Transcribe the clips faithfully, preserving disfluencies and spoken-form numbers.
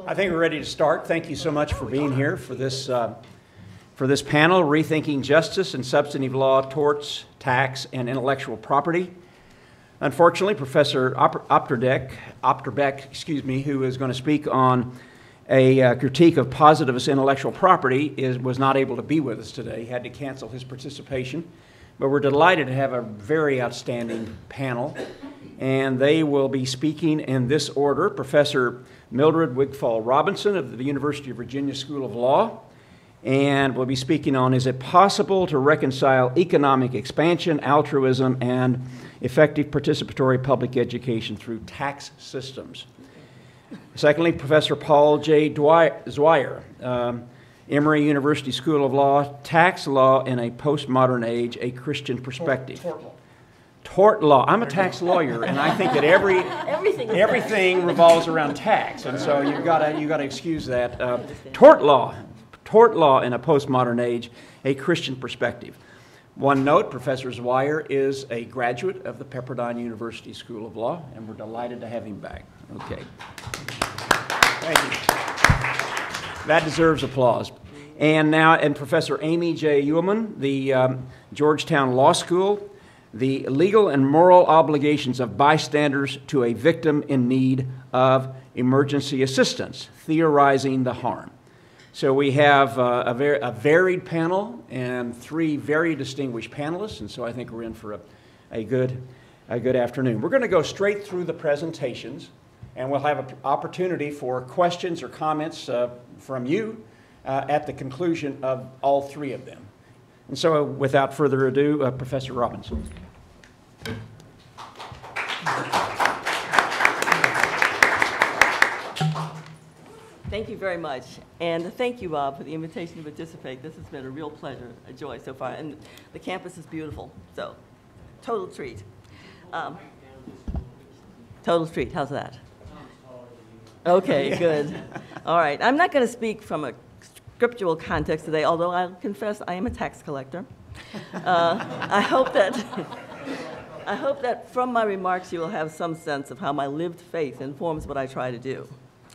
I think we're ready to start. Thank you so much for being here for this, uh, for this panel, Rethinking Justice and Substantive Law, Torts, Tax, and Intellectual Property. Unfortunately, Professor Opterbeck, Opterbeck, excuse me, who is going to speak on a uh, critique of positivist intellectual property, is, was not able to be with us today. He had to cancel his participation. But we're delighted to have a very outstanding panel, and they will be speaking in this order. Professor Mildred Wigfall Robinson of the University of Virginia School of Law, and will be speaking on, is it possible to reconcile economic expansion, altruism, and effective participatory public education through tax systems? Secondly, Professor Paul J. Zweier, um, Emory University School of Law, Tax Law in a Postmodern Age, a Christian Perspective. Tort, tort law. Tort law. I'm a tax lawyer, and I think that every everything, everything revolves around tax, and so you've got to you got to excuse that. Uh, tort law, tort law in a postmodern age, a Christian perspective. One note: Professor Zweier is a graduate of the Pepperdine University School of Law, and we're delighted to have him back. Okay. Thank you. That deserves applause. And now, and Professor Amy J. Uhlman, the um, Georgetown Law School, the legal and moral obligations of bystanders to a victim in need of emergency assistance, theorizing the harm. So we have uh, a, ver a varied panel and three very distinguished panelists, and so I think we're in for a, a, good, a good afternoon. We're going to go straight through the presentations, and we'll have an opportunity for questions or comments uh, from you uh, at the conclusion of all three of them. And so, without further ado, uh, Professor Robinson. Thank you very much. And thank you, Bob, for the invitation to participate. This has been a real pleasure, a joy so far. And the campus is beautiful, so total treat. Um, total treat, how's that? Okay, good. All right. I'm not going to speak from a scriptural context today, although I'll confess I am a tax collector. Uh, I hope that I hope that from my remarks you will have some sense of how my lived faith informs what I try to do.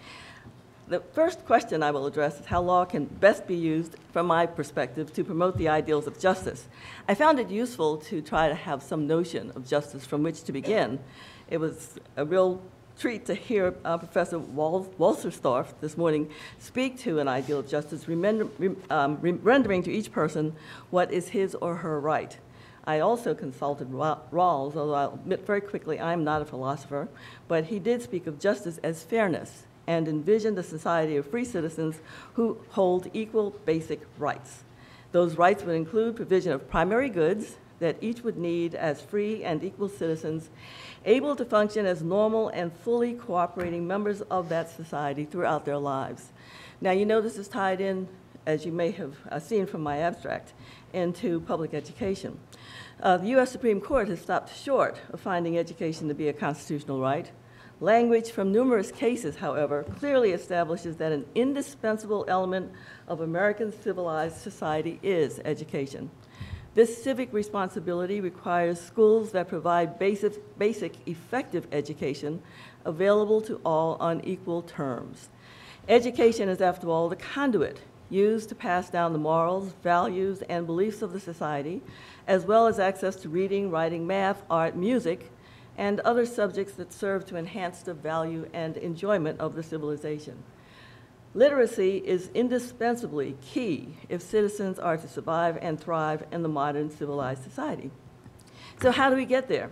The first question I will address is how law can best be used, from my perspective, to promote the ideals of justice. I found it useful to try to have some notion of justice from which to begin. It was a real treat to hear uh, Professor Wal Walserstorff this morning speak to an ideal of justice, remender, re, um, re rendering to each person what is his or her right. I also consulted Rawls, although I'll admit very quickly I'm not a philosopher, but he did speak of justice as fairness and envisioned a society of free citizens who hold equal basic rights. Those rights would include provision of primary goods that each would need as free and equal citizens, able to function as normal and fully cooperating members of that society throughout their lives. Now, you know this is tied in, as you may have uh, seen from my abstract, into public education. Uh, the U S Supreme Court has stopped short of finding education to be a constitutional right. Language from numerous cases, however, clearly establishes that an indispensable element of American civilized society is education. This civic responsibility requires schools that provide basic, basic, effective education available to all on equal terms. Education is, after all, the conduit used to pass down the morals, values, and beliefs of the society, as well as access to reading, writing, math, art, music, and other subjects that serve to enhance the value and enjoyment of the civilization. Literacy is indispensably key if citizens are to survive and thrive in the modern civilized society. So how do we get there?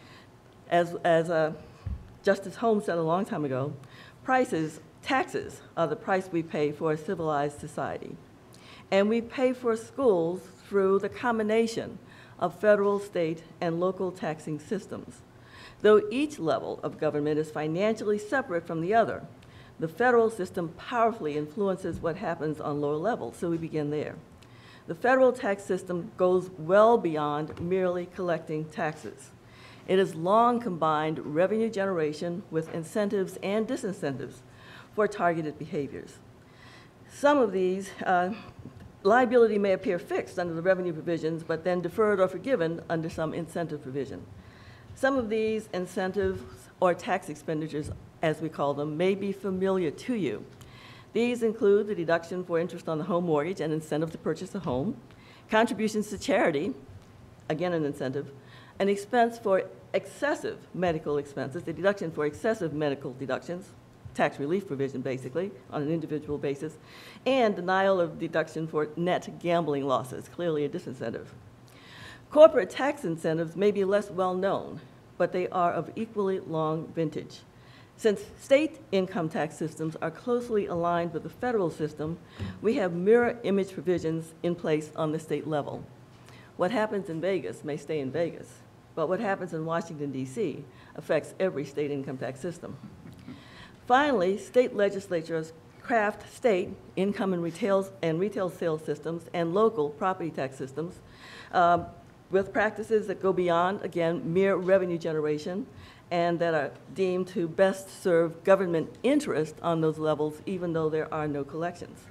As, as uh, Justice Holmes said a long time ago, prices, taxes are the price we pay for a civilized society. And we pay for schools through the combination of federal, state, and local taxing systems. Though each level of government is financially separate from the other, the federal system powerfully influences what happens on lower levels, so we begin there. The federal tax system goes well beyond merely collecting taxes. It has long combined revenue generation with incentives and disincentives for targeted behaviors. Some of these, uh, liability may appear fixed under the revenue provisions, but then deferred or forgiven under some incentive provision. Some of these incentives or tax expenditures, as we call them, may be familiar to you. These include the deduction for interest on the home mortgage and incentive to purchase a home, contributions to charity, again an incentive, an expense for excessive medical expenses, the deduction for excessive medical deductions, tax relief provision basically, on an individual basis, and denial of deduction for net gambling losses, clearly a disincentive. Corporate tax incentives may be less well known, but they are of equally long vintage. Since state income tax systems are closely aligned with the federal system, we have mirror image provisions in place on the state level. What happens in Vegas may stay in Vegas, but what happens in Washington, D C affects every state income tax system. Finally, state legislatures craft state income and retail, and retail sales systems and local property tax systems um, with practices that go beyond, again, mere revenue generation and that are deemed to best serve government interest on those levels, even though there are no collections.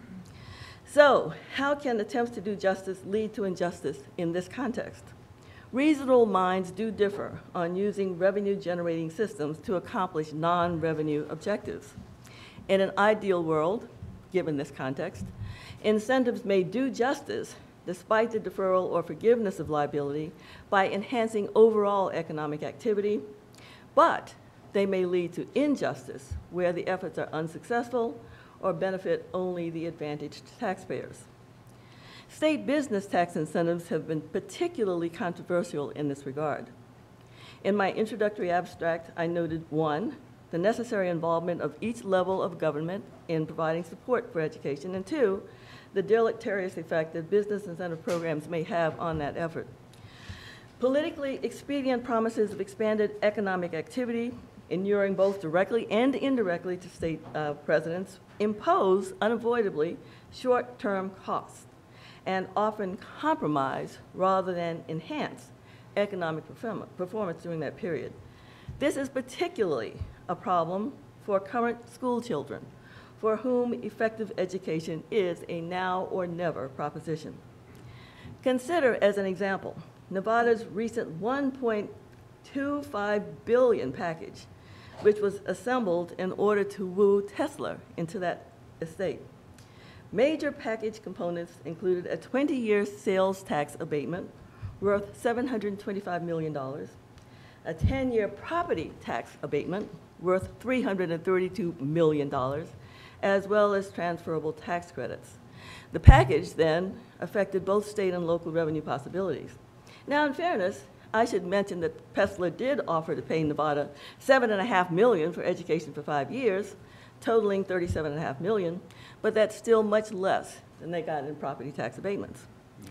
So, how can attempts to do justice lead to injustice in this context? Reasonable minds do differ on using revenue-generating systems to accomplish non-revenue objectives. In an ideal world, given this context, incentives may do justice despite the deferral or forgiveness of liability by enhancing overall economic activity, but they may lead to injustice where the efforts are unsuccessful or benefit only the advantaged taxpayers. State business tax incentives have been particularly controversial in this regard. In my introductory abstract, I noted one, the necessary involvement of each level of government in providing support for education, and two, the deleterious effect that business incentive programs may have on that effort. Politically expedient promises of expanded economic activity, inuring both directly and indirectly to state uh, presidents, impose unavoidably short-term costs and often compromise rather than enhance economic performance during that period. This is particularly a problem for current school children, for whom effective education is a now or never proposition. Consider, as an example, Nevada's recent one point two five billion dollars package, which was assembled in order to woo Tesla into that estate. Major package components included a twenty-year sales tax abatement worth seven hundred twenty-five million dollars, a ten-year property tax abatement worth three hundred thirty-two million dollars, as well as transferable tax credits. The package then affected both state and local revenue possibilities. Now, in fairness, I should mention that Tesla did offer to pay Nevada seven and a half million for education for five years, totaling thirty-seven and a half million, but that's still much less than they got in property tax abatements.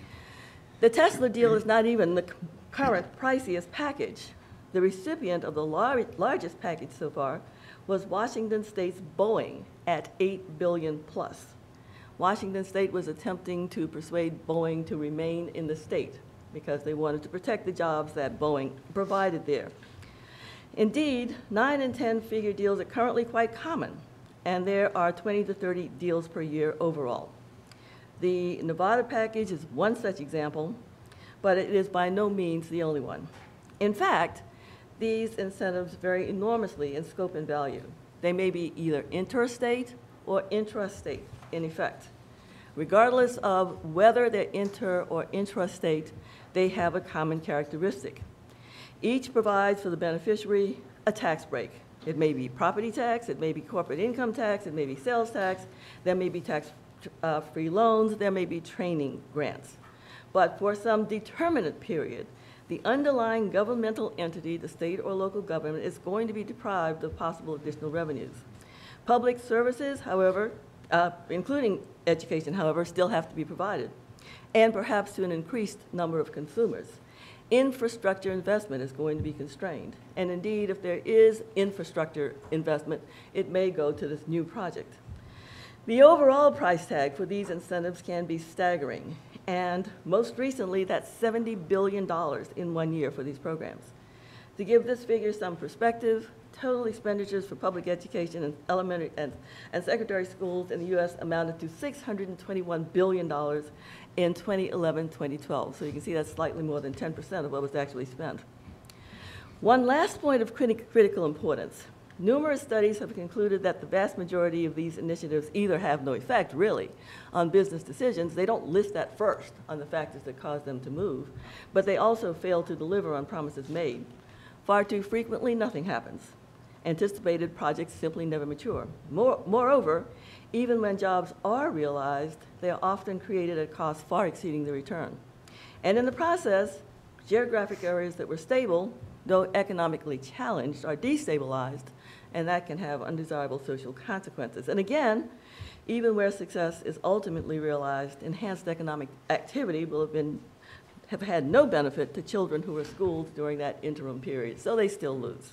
The Tesla deal is not even the current priciest package. The recipient of the lar largest package so far was Washington State's Boeing at eight billion dollars plus. Washington State was attempting to persuade Boeing to remain in the state because they wanted to protect the jobs that Boeing provided there. Indeed, nine and ten figure deals are currently quite common, and there are twenty to thirty deals per year overall. The Nevada package is one such example, but it is by no means the only one. In fact, these incentives vary enormously in scope and value. They may be either interstate or intrastate in effect. Regardless of whether they're inter or intrastate, they have a common characteristic. Each provides for the beneficiary a tax break. It may be property tax, it may be corporate income tax, it may be sales tax, there may be tax-free uh, loans, there may be training grants. But for some determinate period, the underlying governmental entity, the state or local government, is going to be deprived of possible additional revenues. Public services, however, uh, including education, however, still have to be provided, and perhaps to an increased number of consumers. Infrastructure investment is going to be constrained, and indeed, if there is infrastructure investment, it may go to this new project. The overall price tag for these incentives can be staggering, and most recently, that's seventy billion dollars in one year for these programs. To give this figure some perspective, total expenditures for public education and elementary and, and secondary schools in the U S amounted to six hundred twenty-one billion dollars in twenty eleven twenty twelve. So you can see that's slightly more than ten percent of what was actually spent. One last point of criti critical importance. Numerous studies have concluded that the vast majority of these initiatives either have no effect, really, on business decisions. They don't list that first on the factors that cause them to move, but they also fail to deliver on promises made. Far too frequently, nothing happens. Anticipated projects simply never mature. More, moreover, even when jobs are realized, they are often created at costs far exceeding the return. And in the process, geographic areas that were stable, though economically challenged, are destabilized, and that can have undesirable social consequences. And again, even where success is ultimately realized, enhanced economic activity will have been have had no benefit to children who were schooled during that interim period, so they still lose.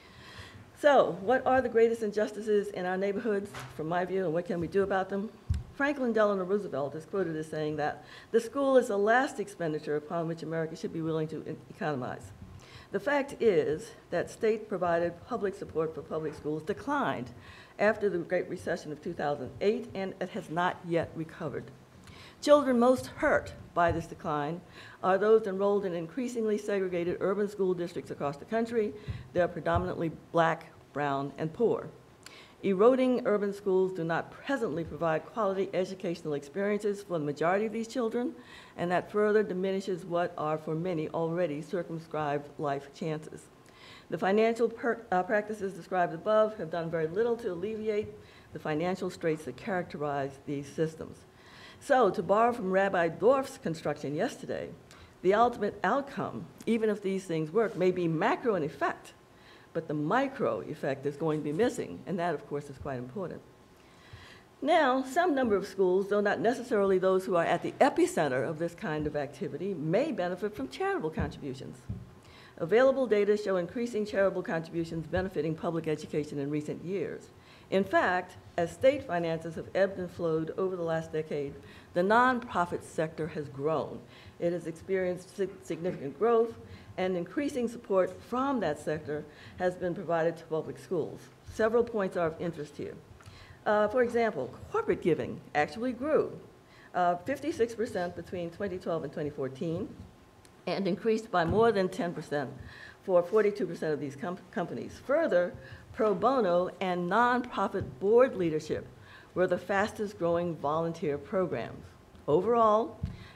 So, what are the greatest injustices in our neighborhoods, from my view, and what can we do about them? Franklin Delano Roosevelt is quoted as saying that the school is the last expenditure upon which America should be willing to economize. The fact is that state-provided public support for public schools declined after the Great Recession of two thousand eight, and it has not yet recovered. Children most hurt by this decline are those enrolled in increasingly segregated urban school districts across the country. They are predominantly black, brown, and poor. Eroding urban schools do not presently provide quality educational experiences for the majority of these children, and that further diminishes what are, for many, already circumscribed life chances. The financial per, uh, practices described above have done very little to alleviate the financial straits that characterize these systems. So, to borrow from Rabbi Dorff's construction yesterday, the ultimate outcome, even if these things work, may be macro in effect, but the micro effect is going to be missing, and that, of course, is quite important. Now, some number of schools, though not necessarily those who are at the epicenter of this kind of activity, may benefit from charitable contributions. Available data show increasing charitable contributions benefiting public education in recent years. In fact, as state finances have ebbed and flowed over the last decade, the nonprofit sector has grown. It has experienced significant growth, and increasing support from that sector has been provided to public schools. Several points are of interest here. Uh, for example, corporate giving actually grew uh, fifty-six percent between twenty twelve and twenty fourteen, and increased by more than ten percent for forty-two percent of these com companies. Further, pro bono and nonprofit board leadership were the fastest growing volunteer programs. Overall,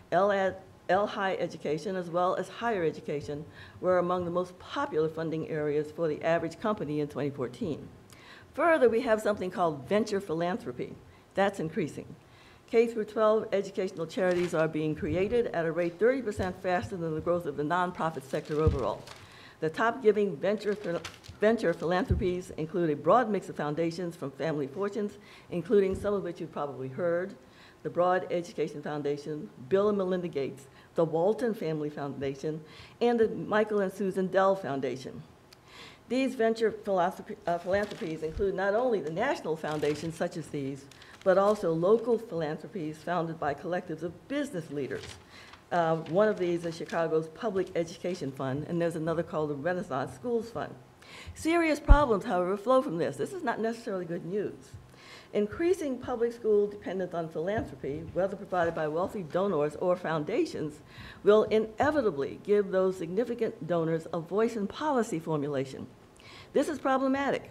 L-high education as well as higher education were among the most popular funding areas for the average company in twenty fourteen. Further, we have something called venture philanthropy. That's increasing. K through twelve educational charities are being created at a rate thirty percent faster than the growth of the nonprofit sector overall. The top giving venture, venture philanthropies include a broad mix of foundations from family fortunes, including some of which you've probably heard: the Broad Education Foundation, Bill and Melinda Gates, the Walton Family Foundation, and the Michael and Susan Dell Foundation. These venture philosophy, uh, philanthropies include not only the national foundations such as these, but also local philanthropies founded by collectives of business leaders. Uh, one of these is Chicago's Public Education Fund, and there's another called the Renaissance Schools Fund. Serious problems, however, flow from this. This is not necessarily good news. Increasing public school dependence on philanthropy, whether provided by wealthy donors or foundations, will inevitably give those significant donors a voice in policy formulation. This is problematic.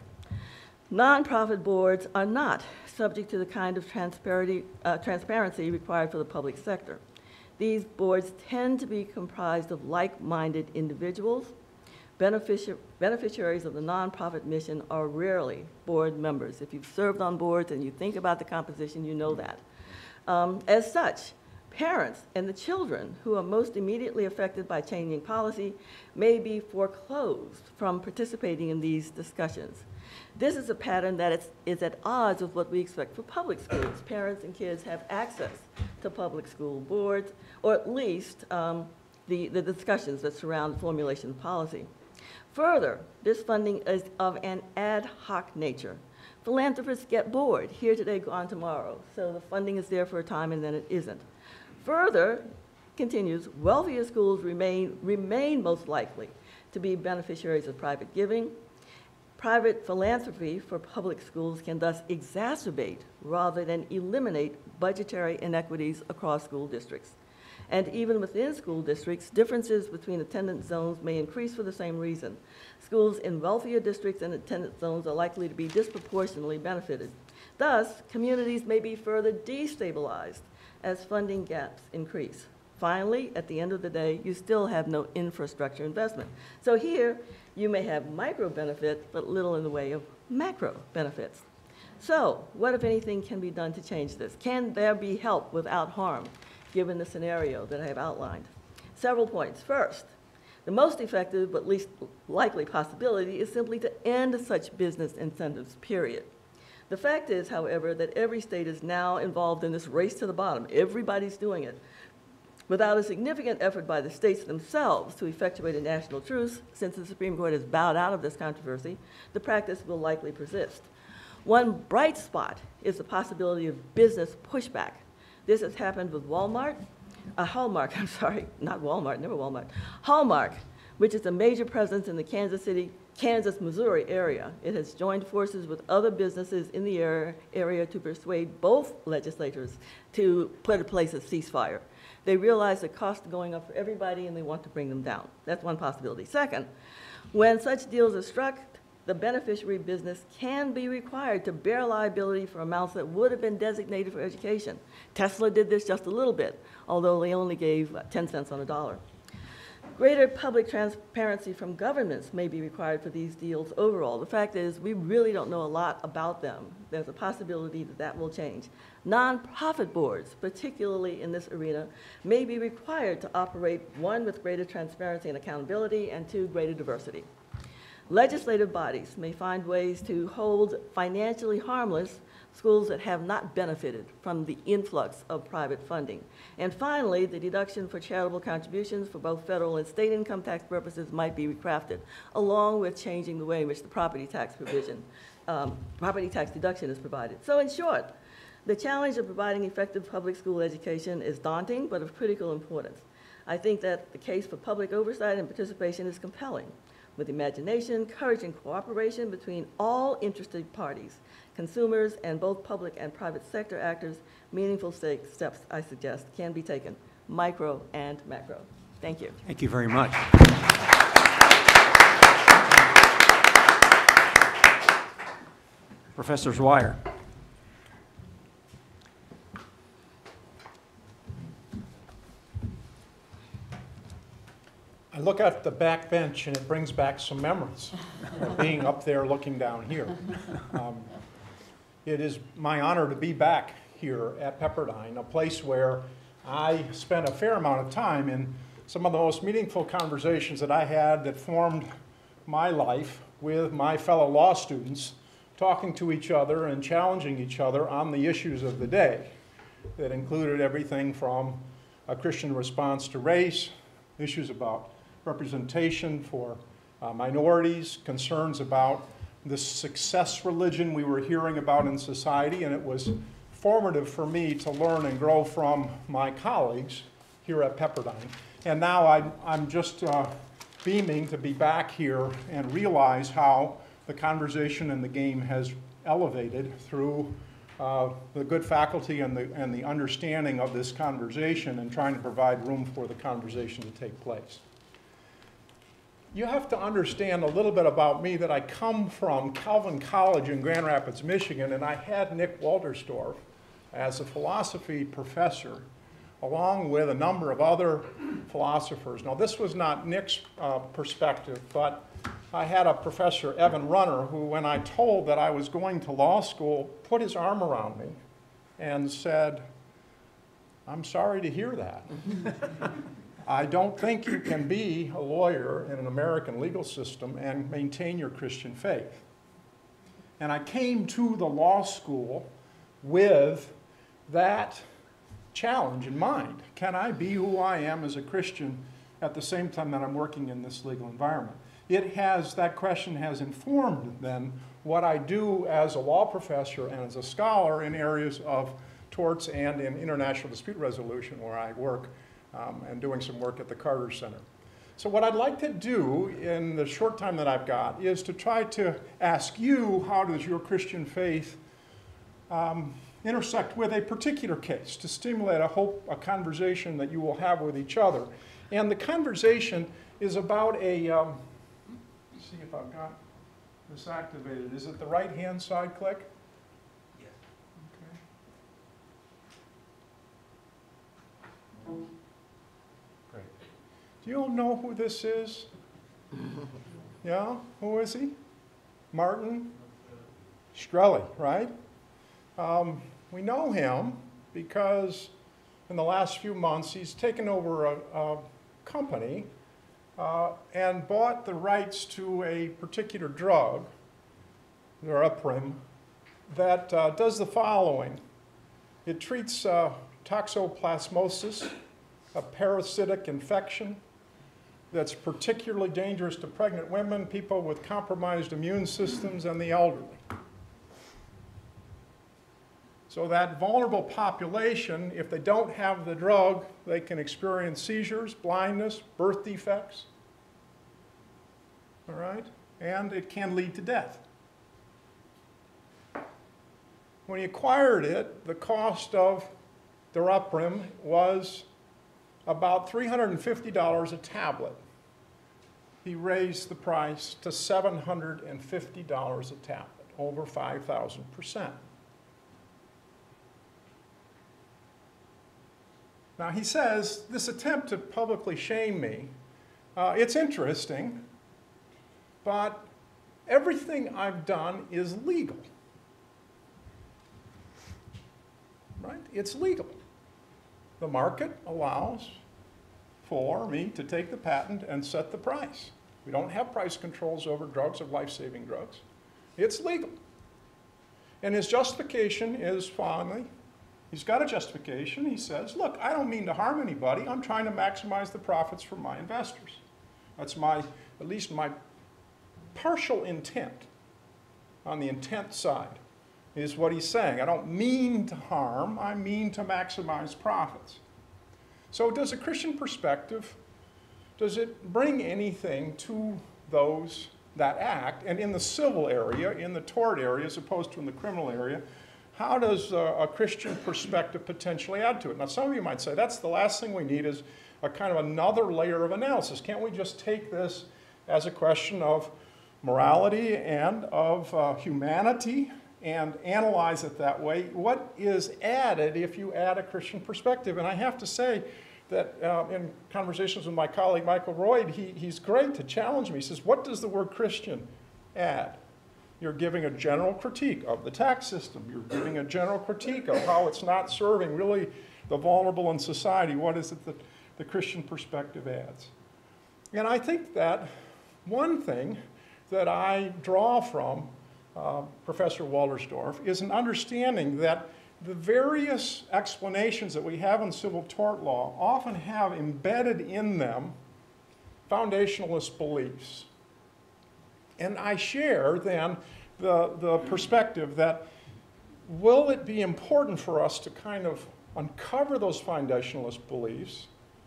Nonprofit boards are not subject to the kind of transparency, uh, transparency required for the public sector. These boards tend to be comprised of like-minded individuals. Benefici beneficiaries of the nonprofit mission are rarely board members. If you've served on boards and you think about the composition, you know that. Um, as such, parents and the children who are most immediately affected by changing policy may be foreclosed from participating in these discussions. This is a pattern that is, is at odds with what we expect for public schools. Parents and kids have access to public school boards, or at least um, the, the discussions that surround the formulation of policy. Further, this funding is of an ad hoc nature. Philanthropists get bored, here today, gone tomorrow. So the funding is there for a time and then it isn't. Further, continues, wealthier schools remain, remain most likely to be beneficiaries of private giving. Private philanthropy for public schools can thus exacerbate rather than eliminate budgetary inequities across school districts. And even within school districts, differences between attendance zones may increase for the same reason. Schools in wealthier districts and attendance zones are likely to be disproportionately benefited. Thus, communities may be further destabilized as funding gaps increase. Finally, at the end of the day, you still have no infrastructure investment. So here, you may have micro benefit, but little in the way of macro benefits. So, what, if anything, can be done to change this? Can there be help without harm, given the scenario that I have outlined? Several points. First, the most effective but least likely possibility is simply to end such business incentives, period. The fact is, however, that every state is now involved in this race to the bottom. Everybody's doing it. Without a significant effort by the states themselves to effectuate a national truce, since the Supreme Court has bowed out of this controversy, the practice will likely persist. One bright spot is the possibility of business pushback. This has happened with Walmart, uh, Hallmark, I'm sorry, not Walmart, never Walmart, Hallmark, which is a major presence in the Kansas City, Kansas, Missouri area. It has joined forces with other businesses in the area, area to persuade both legislators to put in place a ceasefire. They realize the costs are going up for everybody and they want to bring them down. That's one possibility. Second, when such deals are struck, the beneficiary business can be required to bear liability for amounts that would have been designated for education. Tesla did this just a little bit, although they only gave uh, ten cents on a dollar. Greater public transparency from governments may be required for these deals overall. The fact is, we really don't know a lot about them. There's a possibility that that will change. Nonprofit boards, particularly in this arena, may be required to operate, one, with greater transparency and accountability, and two, greater diversity. Legislative bodies may find ways to hold financially harmless schools that have not benefited from the influx of private funding. And finally, the deduction for charitable contributions for both federal and state income tax purposes might be recrafted, along with changing the way in which the property tax provision, um, property tax deduction is provided. So in short, the challenge of providing effective public school education is daunting, but of critical importance. I think that the case for public oversight and participation is compelling. With imagination, courage, and cooperation between all interested parties, consumers, and both public and private sector actors, meaningful steps, I suggest, can be taken, micro and macro. Thank you. Thank you very much. Professor Zweier. I look at the back bench and it brings back some memories of being up there looking down here. Um, it is my honor to be back here at Pepperdine, a place where I spent a fair amount of time in some of the most meaningful conversations that I had that formed my life with my fellow law students, talking to each other and challenging each other on the issues of the day that included everything from a Christian response to race, issues about representation for uh, minorities, concerns about the success religion we were hearing about in society, and it was formative for me to learn and grow from my colleagues here at Pepperdine. And now I, I'm just uh, beaming to be back here and realize how the conversation and the game has elevated through uh, the good faculty and the, and the understanding of this conversation and trying to provide room for the conversation to take place. You have to understand a little bit about me that I come from Calvin College in Grand Rapids, Michigan, and I had Nick Walterstorff as a philosophy professor, along with a number of other philosophers. Now, this was not Nick's uh, perspective, but I had a professor, Evan Runner, who, when I told that I was going to law school, put his arm around me and said, "I'm sorry to hear that. I don't think you can be a lawyer in an American legal system and maintain your Christian faith." And I came to the law school with that challenge in mind. Can I be who I am as a Christian at the same time that I'm working in this legal environment? It has, that question has informed then what I do as a law professor and as a scholar in areas of torts and in international dispute resolution, where I work um, and doing some work at the Carter Center. So what I'd like to do in the short time that I've got is to try to ask you, how does your Christian faith um, intersect with a particular case to stimulate a hope, a conversation that you will have with each other. And the conversation is about a, um, let's see if I've got this activated. Is it the right-hand side click? Yes. Okay. Great. Do you all know who this is? Yeah? Who is he? Martin Shkreli, right? Um, we know him because in the last few months he's taken over a, a company uh, and bought the rights to a particular drug, Daraprim, that uh, does the following. It treats uh, toxoplasmosis, a parasitic infection that's particularly dangerous to pregnant women, people with compromised immune systems, and the elderly. So that vulnerable population, if they don't have the drug, they can experience seizures, blindness, birth defects, all right? And it can lead to death. When he acquired it, the cost of Daraprim was about three hundred fifty dollars a tablet. He raised the price to seven hundred fifty dollars a tablet, over five thousand percent. Now he says, this attempt to publicly shame me, uh, it's interesting, but everything I've done is legal. Right? It's legal. The market allows for me to take the patent and set the price. We don't have price controls over drugs, of life-saving drugs. It's legal. And his justification is finally, he's got a justification. He says, look, I don't mean to harm anybody. I'm trying to maximize the profits for my investors. That's my, at least my partial intent on the intent side is what he's saying. I don't mean to harm. I mean to maximize profits. So does a Christian perspective, does it bring anything to those that act? And in the civil area, in the tort area, as opposed to in the criminal area, how does a, a Christian perspective potentially add to it? Now, some of you might say, that's the last thing we need is a kind of another layer of analysis. Can't we just take this as a question of morality and of uh, humanity and analyze it that way? What is added if you add a Christian perspective? And I have to say that uh, in conversations with my colleague Michael Royd, he, he's great to challenge me. He says, what does the word Christian add? You're giving a general critique of the tax system. You're giving a general critique of how it's not serving really the vulnerable in society. What is it that the Christian perspective adds? And I think that one thing that I draw from uh, Professor Waltersdorf is an understanding that the various explanations that we have in civil tort law often have embedded in them foundationalist beliefs. And I share then the, the perspective that will it be important for us to kind of uncover those foundationalist beliefs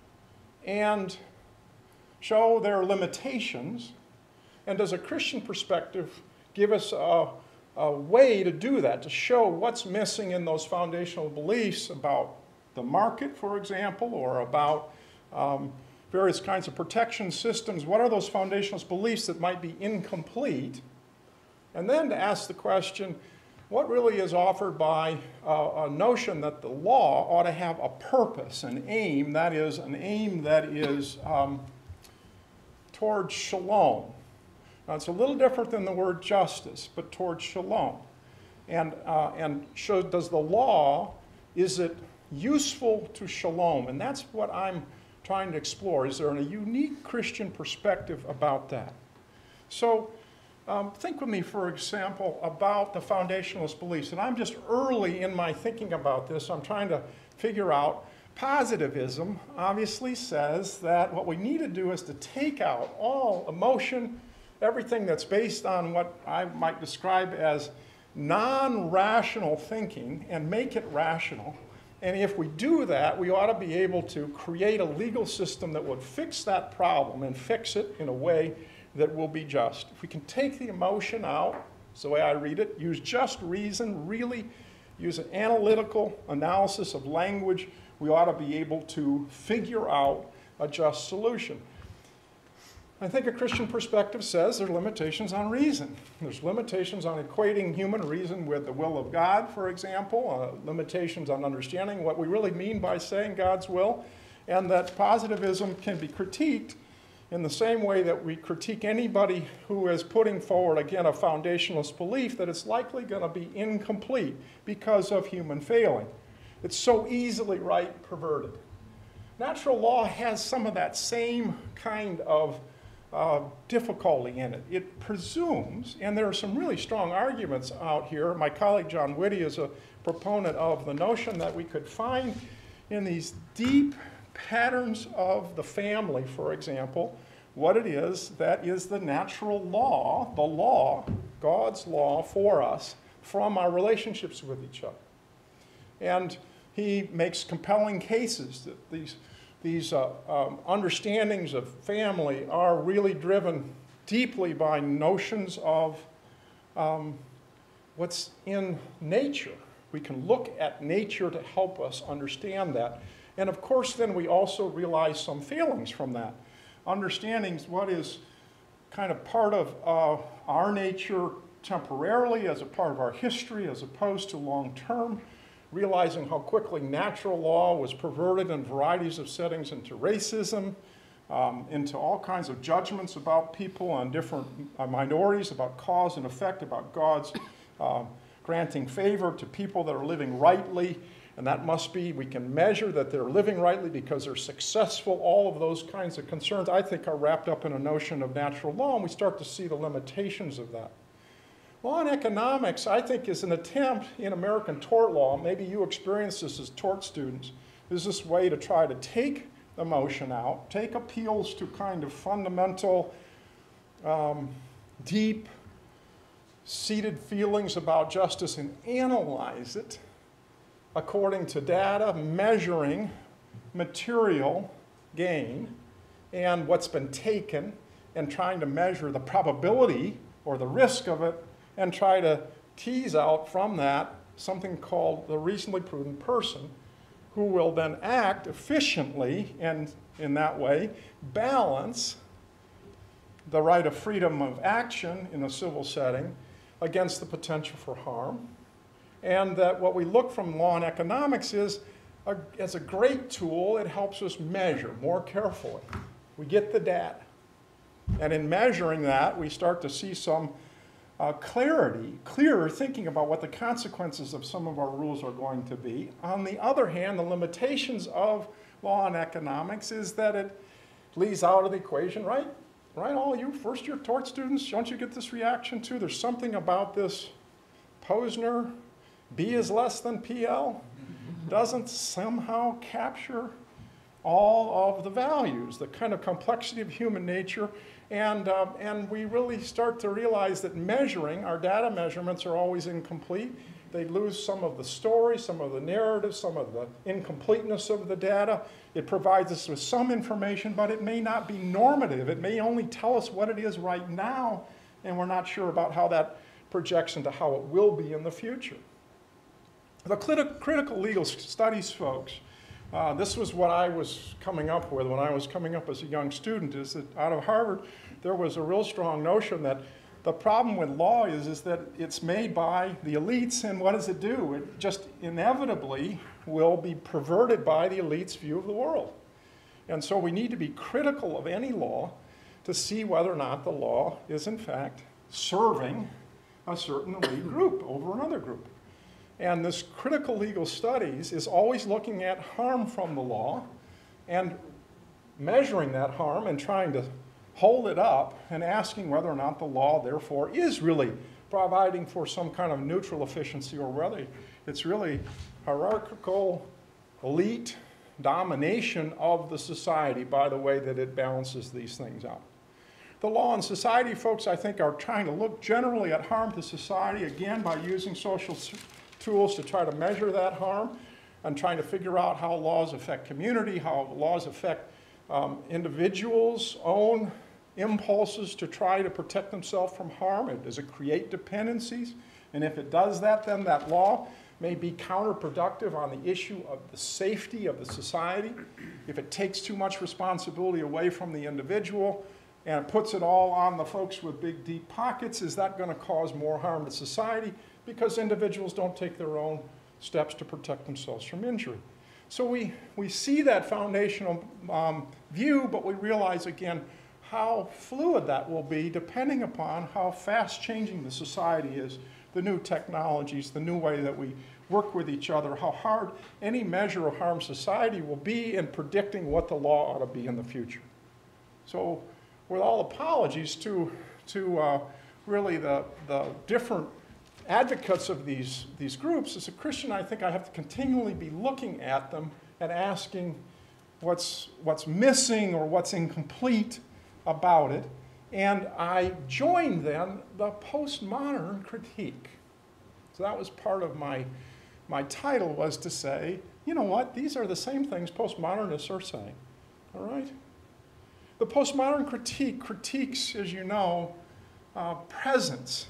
and show their limitations? And does a Christian perspective give us a, a way to do that, to show what's missing in those foundational beliefs about the market, for example, or about um, various kinds of protection systems? What are those foundational beliefs that might be incomplete? And then to ask the question, what really is offered by uh, a notion that the law ought to have a purpose, an aim, that is, an aim that is um, towards shalom. Now, it's a little different than the word justice, but towards shalom. And, uh, and show, does the law, is it useful to shalom? And that's what I'm trying to explore. Is there a unique Christian perspective about that? So um, think with me, for example, about the foundationalist beliefs. And I'm just early in my thinking about this. I'm trying to figure out. Positivism obviously says that what we need to do is to take out all emotion, everything that's based on what I might describe as non-rational thinking, and make it rational. And if we do that, we ought to be able to create a legal system that would fix that problem and fix it in a way that will be just. If we can take the emotion out, it's the way I read it, use just reason, really use an analytical analysis of language, we ought to be able to figure out a just solution. I think a Christian perspective says there are limitations on reason. There's limitations on equating human reason with the will of God, for example, uh, limitations on understanding what we really mean by saying God's will, and that positivism can be critiqued in the same way that we critique anybody who is putting forward, again, a foundationalist belief that it's likely going to be incomplete because of human failing. It's so easily right perverted. Natural law has some of that same kind of uh, difficulty in it. It presumes, and there are some really strong arguments out here. My colleague John Whitty is a proponent of the notion that we could find in these deep patterns of the family, for example, what it is that is the natural law, the law, God's law for us from our relationships with each other. And he makes compelling cases that these, these uh, um, understandings of family are really driven deeply by notions of um, what's in nature. We can look at nature to help us understand that. And of course, then we also realize some failings from that. Understanding what is kind of part of uh, our nature temporarily as a part of our history as opposed to long-term, realizing how quickly natural law was perverted in varieties of settings into racism, um, into all kinds of judgments about people and different uh, minorities, about cause and effect, about God's uh, granting favor to people that are living rightly. And that must be, we can measure that they're living rightly because they're successful. All of those kinds of concerns, I think, are wrapped up in a notion of natural law, and we start to see the limitations of that. Law and economics, I think, is an attempt in American tort law, maybe you experience this as tort students, is this way to try to take emotion out, take appeals to kind of fundamental, um, deep, seated feelings about justice and analyze it according to data, measuring material gain and what's been taken, and trying to measure the probability or the risk of it, and try to tease out from that something called the reasonably prudent person, who will then act efficiently and in that way balance the right of freedom of action in a civil setting against the potential for harm. And that what we look from law and economics is, a, as a great tool, it helps us measure more carefully. We get the data. And in measuring that, we start to see some uh, clarity, clearer thinking about what the consequences of some of our rules are going to be. On the other hand, the limitations of law and economics is that it leaves out of the equation, right? Right, all you first-year tort students, don't you get this reaction too? There's something about this Posner, B is less than P L, doesn't somehow capture all of the values, the kind of complexity of human nature, and, uh, and we really start to realize that measuring, our data measurements are always incomplete. They lose some of the story, some of the narrative, some of the incompleteness of the data. It provides us with some information, but it may not be normative. It may only tell us what it is right now, and we're not sure about how that projects into how it will be in the future. The critical legal studies folks, uh, this was what I was coming up with when I was coming up as a young student, is that out of Harvard, there was a real strong notion that the problem with law is, is that it's made by the elites, and what does it do? It just inevitably will be perverted by the elites' view of the world. And so we need to be critical of any law to see whether or not the law is in fact serving a certain elite group over another group. And this critical legal studies is always looking at harm from the law and measuring that harm and trying to hold it up and asking whether or not the law, therefore, is really providing for some kind of neutral efficiency, or whether it's really hierarchical, elite domination of the society by the way that it balances these things out. The law and society folks, I think, are trying to look generally at harm to society, again, by using social tools to try to measure that harm and trying to figure out how laws affect community, how laws affect um, individuals' own impulses to try to protect themselves from harm. Does it create dependencies? And if it does that, then that law may be counterproductive on the issue of the safety of the society. If it takes too much responsibility away from the individual and puts it all on the folks with big, deep pockets, is that going to cause more harm to society? Because individuals don't take their own steps to protect themselves from injury. So we, we see that foundational um, view, but we realize again how fluid that will be depending upon how fast changing the society is, the new technologies, the new way that we work with each other, how hard any measure of harm society will be in predicting what the law ought to be in the future. So with all apologies to, to uh, really the, the different advocates of these, these groups, as a Christian, I think I have to continually be looking at them and asking what's, what's missing or what's incomplete about it. And I joined then the postmodern critique. So that was part of my, my title, was to say, you know what, these are the same things postmodernists are saying, all right? The postmodern critique critiques, as you know, uh, presence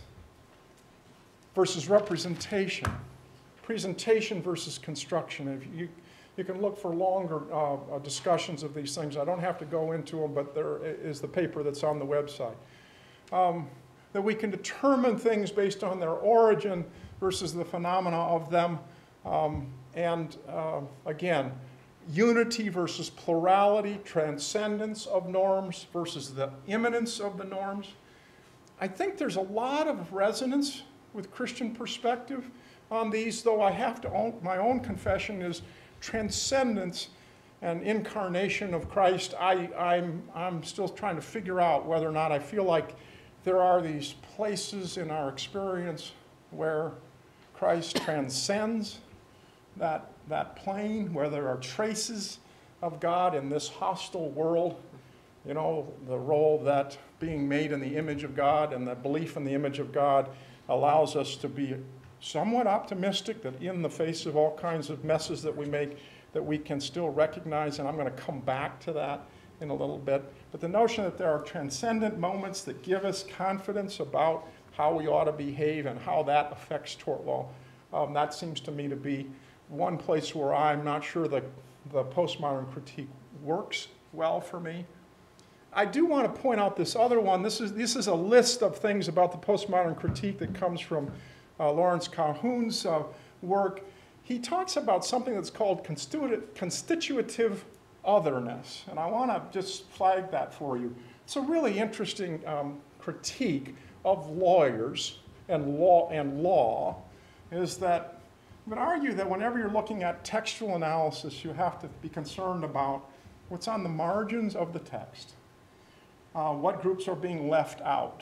versus representation, presentation versus construction. If you, you can look for longer uh, uh, discussions of these things. I don't have to go into them, but there is the paper that's on the website. Um, that we can determine things based on their origin versus the phenomena of them. Um, and uh, again, unity versus plurality, transcendence of norms versus the immanence of the norms. I think there's a lot of resonance with Christian perspective on these, though I have to own, my own confession is transcendence and incarnation of Christ. I, I'm, I'm still trying to figure out whether or not I feel like there are these places in our experience where Christ transcends that, that plane, where there are traces of God in this hostile world. You know, the role that being made in the image of God and the belief in the image of God allows us to be somewhat optimistic that in the face of all kinds of messes that we make, that we can still recognize, and I'm going to come back to that in a little bit, but the notion that there are transcendent moments that give us confidence about how we ought to behave and how that affects tort law, um, that seems to me to be one place where I'm not sure that the postmodern critique works well for me. I do want to point out this other one. This is, this is a list of things about the postmodern critique that comes from uh, Lawrence Calhoun's uh, work. He talks about something that's called constitu constitutive otherness, and I want to just flag that for you. It's a really interesting um, critique of lawyers and law, and law, is that I would argue that whenever you're looking at textual analysis, you have to be concerned about what's on the margins of the text. Uh, what groups are being left out,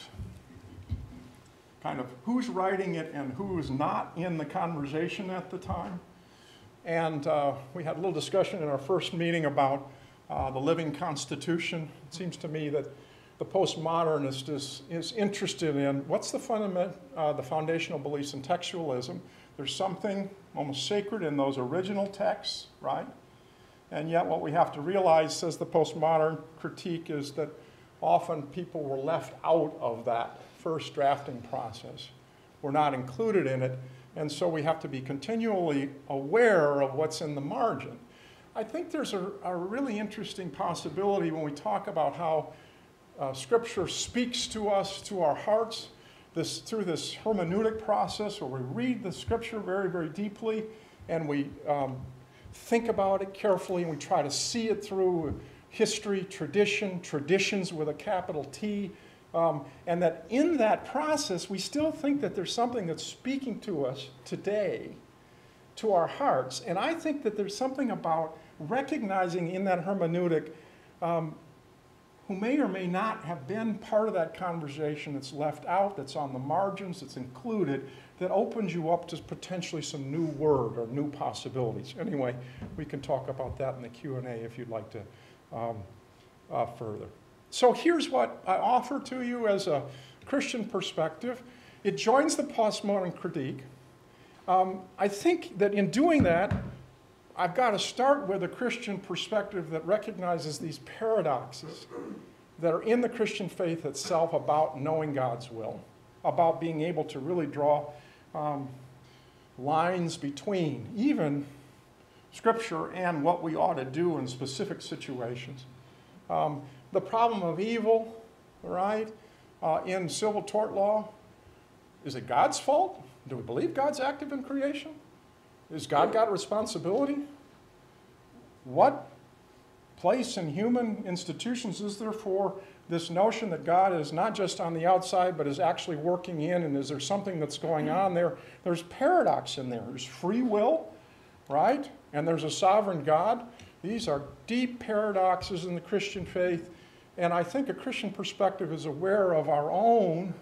kind of who's writing it and who is not in the conversation at the time. And uh, we had a little discussion in our first meeting about uh, the living Constitution. It seems to me that the postmodernist is, is interested in what's the, fundament, uh, the foundational beliefs in textualism. There's something almost sacred in those original texts, right? And yet what we have to realize, says the postmodern critique, is that often people were left out of that first drafting process, were not included in it, and so we have to be continually aware of what's in the margin. I think there's a, a really interesting possibility when we talk about how uh, Scripture speaks to us, to our hearts, this, through this hermeneutic process where we read the Scripture very, very deeply, and we um, think about it carefully, and we try to see it through history, tradition, traditions with a capital T, um, and that in that process, we still think that there's something that's speaking to us today, to our hearts. And I think that there's something about recognizing in that hermeneutic um, who may or may not have been part of that conversation that's left out, that's on the margins, that's included, that opens you up to potentially some new word or new possibilities. Anyway, we can talk about that in the Q and A if you'd like to Um, uh, further. So here's what I offer to you as a Christian perspective. It joins the postmodern critique. Um, I think that in doing that, I've got to start with a Christian perspective that recognizes these paradoxes that are in the Christian faith itself about knowing God's will, about being able to really draw um, lines between even Scripture and what we ought to do in specific situations. Um, the problem of evil, right, uh, in civil tort law, is it God's fault? Do we believe God's active in creation? Is God got responsibility? What place in human institutions is there for this notion that God is not just on the outside, but is actually working in, and is there something that's going on there? There's paradox in there. There's free will, right? And there's a sovereign God. These are deep paradoxes in the Christian faith, and I think a Christian perspective is aware of our own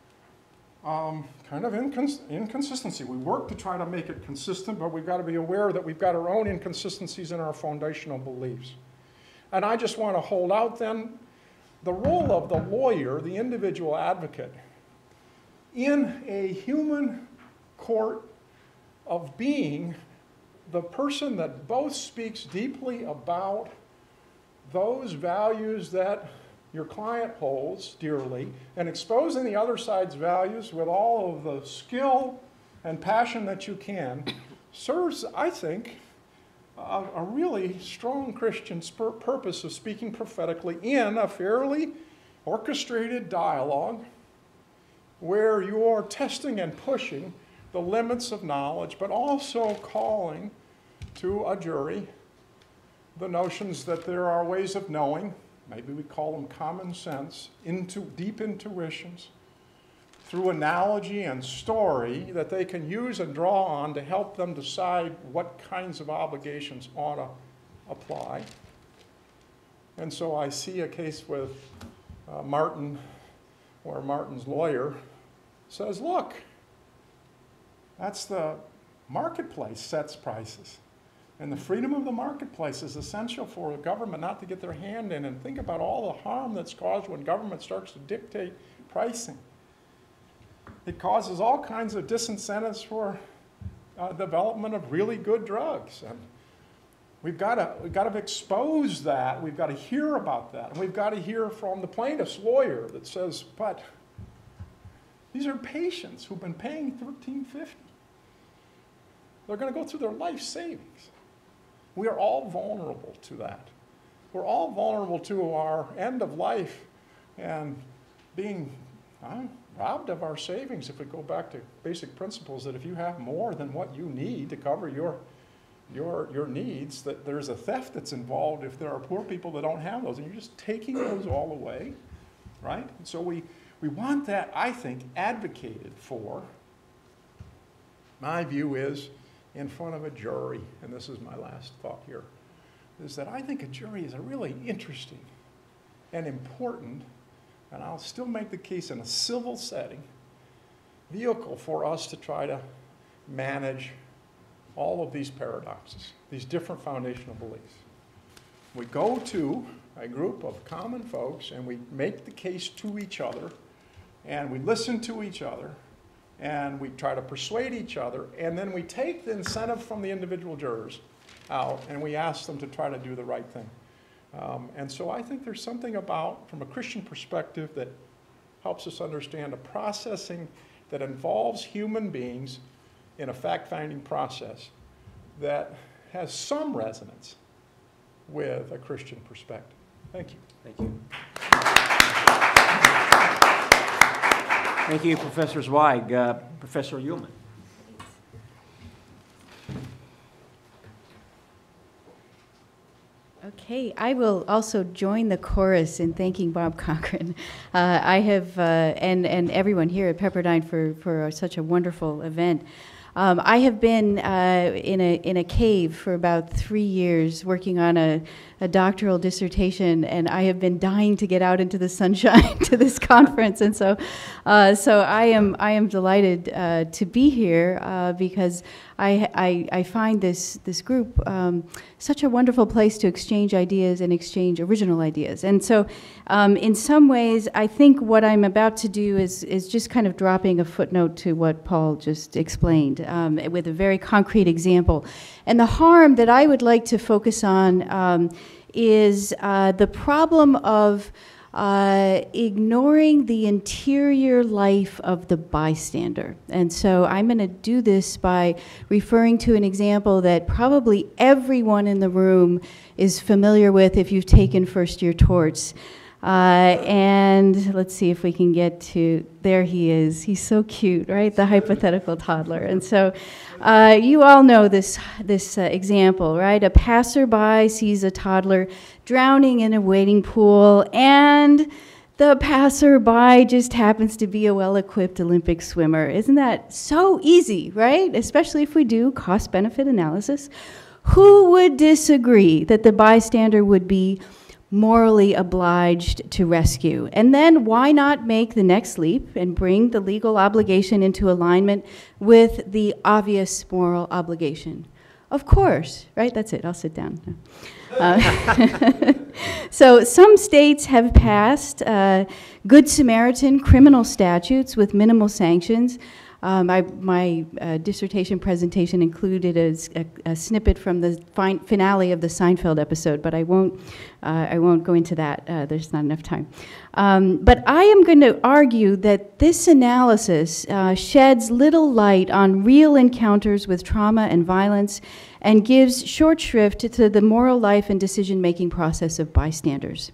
um, kind of incons inconsistency. We work to try to make it consistent, but we've got to be aware that we've got our own inconsistencies in our foundational beliefs. And I just want to hold out then the role of the lawyer, the individual advocate, in a human court of being the person that both speaks deeply about those values that your client holds dearly and exposing the other side's values with all of the skill and passion that you can serves, I think, a, a really strong Christian purpose of speaking prophetically in a fairly orchestrated dialogue where you are testing and pushing the limits of knowledge, but also calling to a jury the notions that there are ways of knowing, maybe we call them common sense, into deep intuitions, through analogy and story that they can use and draw on to help them decide what kinds of obligations ought to apply. And so I see a case with uh, Martin, where Martin's lawyer says, look, that's the marketplace sets prices. And the freedom of the marketplace is essential for the government not to get their hand in. And think about all the harm that's caused when government starts to dictate pricing. It causes all kinds of disincentives for uh, development of really good drugs. And we've got to, we've got to expose that. We've got to hear about that. And we've got to hear from the plaintiff's lawyer that says, but these are patients who've been paying thirteen fifty. They're going to go through their life savings. We are all vulnerable to that. We're all vulnerable to our end of life and being uh, robbed of our savings if we go back to basic principles that if you have more than what you need to cover your, your, your needs, that there's a theft that's involved if there are poor people that don't have those, and you're just taking those all away, right? And so we, we want that, I think, advocated for. My view is, in front of a jury, and this is my last thought here, is that I think a jury is a really interesting and important, and I'll still make the case in a civil setting, vehicle for us to try to manage all of these paradoxes, these different foundational beliefs. We go to a group of common folks and we make the case to each other, and we listen to each other, and we try to persuade each other, and then we take the incentive from the individual jurors out, and we ask them to try to do the right thing. Um, and so I think there's something about, from a Christian perspective, that helps us understand a processing that involves human beings in a fact-finding process that has some resonance with a Christian perspective. Thank you. Thank you. Thank you, Professor Zweig. Uh, Professor Ullman. Okay, I will also join the chorus in thanking Bob Cochran. Uh, I have, uh, and, and everyone here at Pepperdine for, for such a wonderful event. Um, I have been uh, in a in a cave for about three years working on a, a doctoral dissertation, and I have been dying to get out into the sunshine to this conference. And so, uh, so I am I am delighted uh, to be here uh, because I, I I find this this group um, such a wonderful place to exchange ideas and exchange original ideas. And so, um, in some ways, I think what I'm about to do is is just kind of dropping a footnote to what Paul just explained. Um, with a very concrete example. And the harm that I would like to focus on um, is uh, the problem of uh, ignoring the interior life of the bystander. And so I'm going to do this by referring to an example that probably everyone in the room is familiar with if you've taken first year torts. Uh, and let's see if we can get to, there he is. He's so cute, right? The hypothetical toddler. And so uh, you all know this, this uh, example, right? A passerby sees a toddler drowning in a wading pool, and the passerby just happens to be a well-equipped Olympic swimmer. Isn't that so easy, right? Especially if we do cost-benefit analysis. Who would disagree that the bystander would be morally obliged to rescue? And then why not make the next leap and bring the legal obligation into alignment with the obvious moral obligation? Of course, right? That's it. I'll sit down. Uh, so some states have passed uh, Good Samaritan criminal statutes with minimal sanctions. Um, my my uh, dissertation presentation included a, a, a snippet from the fin finale of the Seinfeld episode, but I won't uh, I won't go into that. Uh, there's not enough time. Um, but I am going to argue that this analysis uh, sheds little light on real encounters with trauma and violence, and gives short shrift to the moral life and decision-making process of bystanders.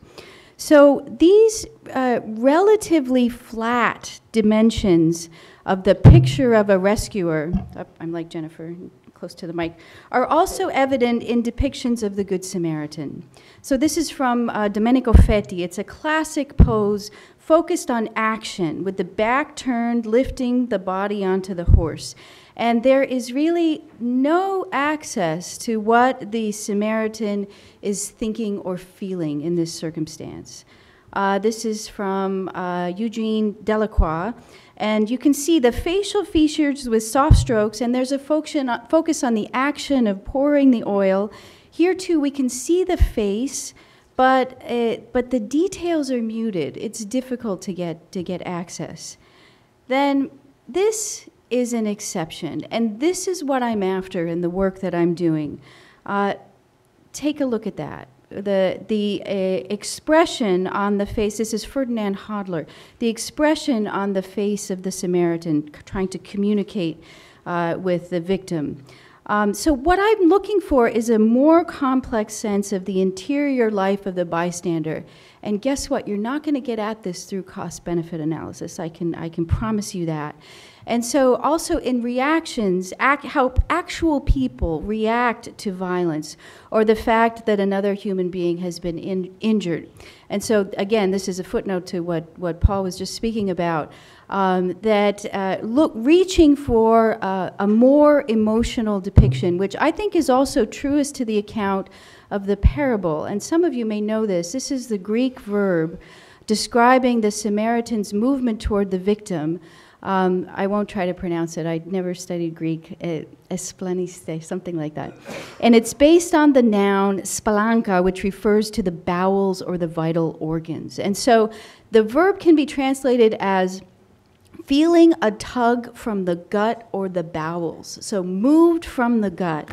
So these uh, relatively flat dimensions of the picture of a rescuer, oh, I'm like Jennifer, close to the mic, are also evident in depictions of the Good Samaritan. So this is from uh, Domenico Fetti. It's a classic pose focused on action, with the back turned, lifting the body onto the horse. And there is really no access to what the Samaritan is thinking or feeling in this circumstance. Uh, this is from uh, Eugene Delacroix. And you can see the facial features with soft strokes, and there's a focus on the action of pouring the oil. Here, too, we can see the face, but, it, but the details are muted. It's difficult to get, to get access. Then this is an exception, and this is what I'm after in the work that I'm doing. Uh, take a look at that. The, the uh, expression on the face, this is Ferdinand Hodler, the expression on the face of the Samaritan trying to communicate uh, with the victim. Um, so what I'm looking for is a more complex sense of the interior life of the bystander. And guess what? You're not going to get at this through cost-benefit analysis. I can, I can promise you that. And so also in reactions, act, how actual people react to violence, or the fact that another human being has been in, injured. And so again, this is a footnote to what, what Paul was just speaking about, um, that uh, look, reaching for uh, a more emotional depiction, which I think is also truest to the account of the parable. And some of you may know this. This is the Greek verb describing the Samaritan's movement toward the victim. Um, I won't try to pronounce it. I never studied Greek. Uh, esplaniste, something like that. And it's based on the noun spalanka, which refers to the bowels or the vital organs. And so the verb can be translated as feeling a tug from the gut or the bowels. So moved from the gut.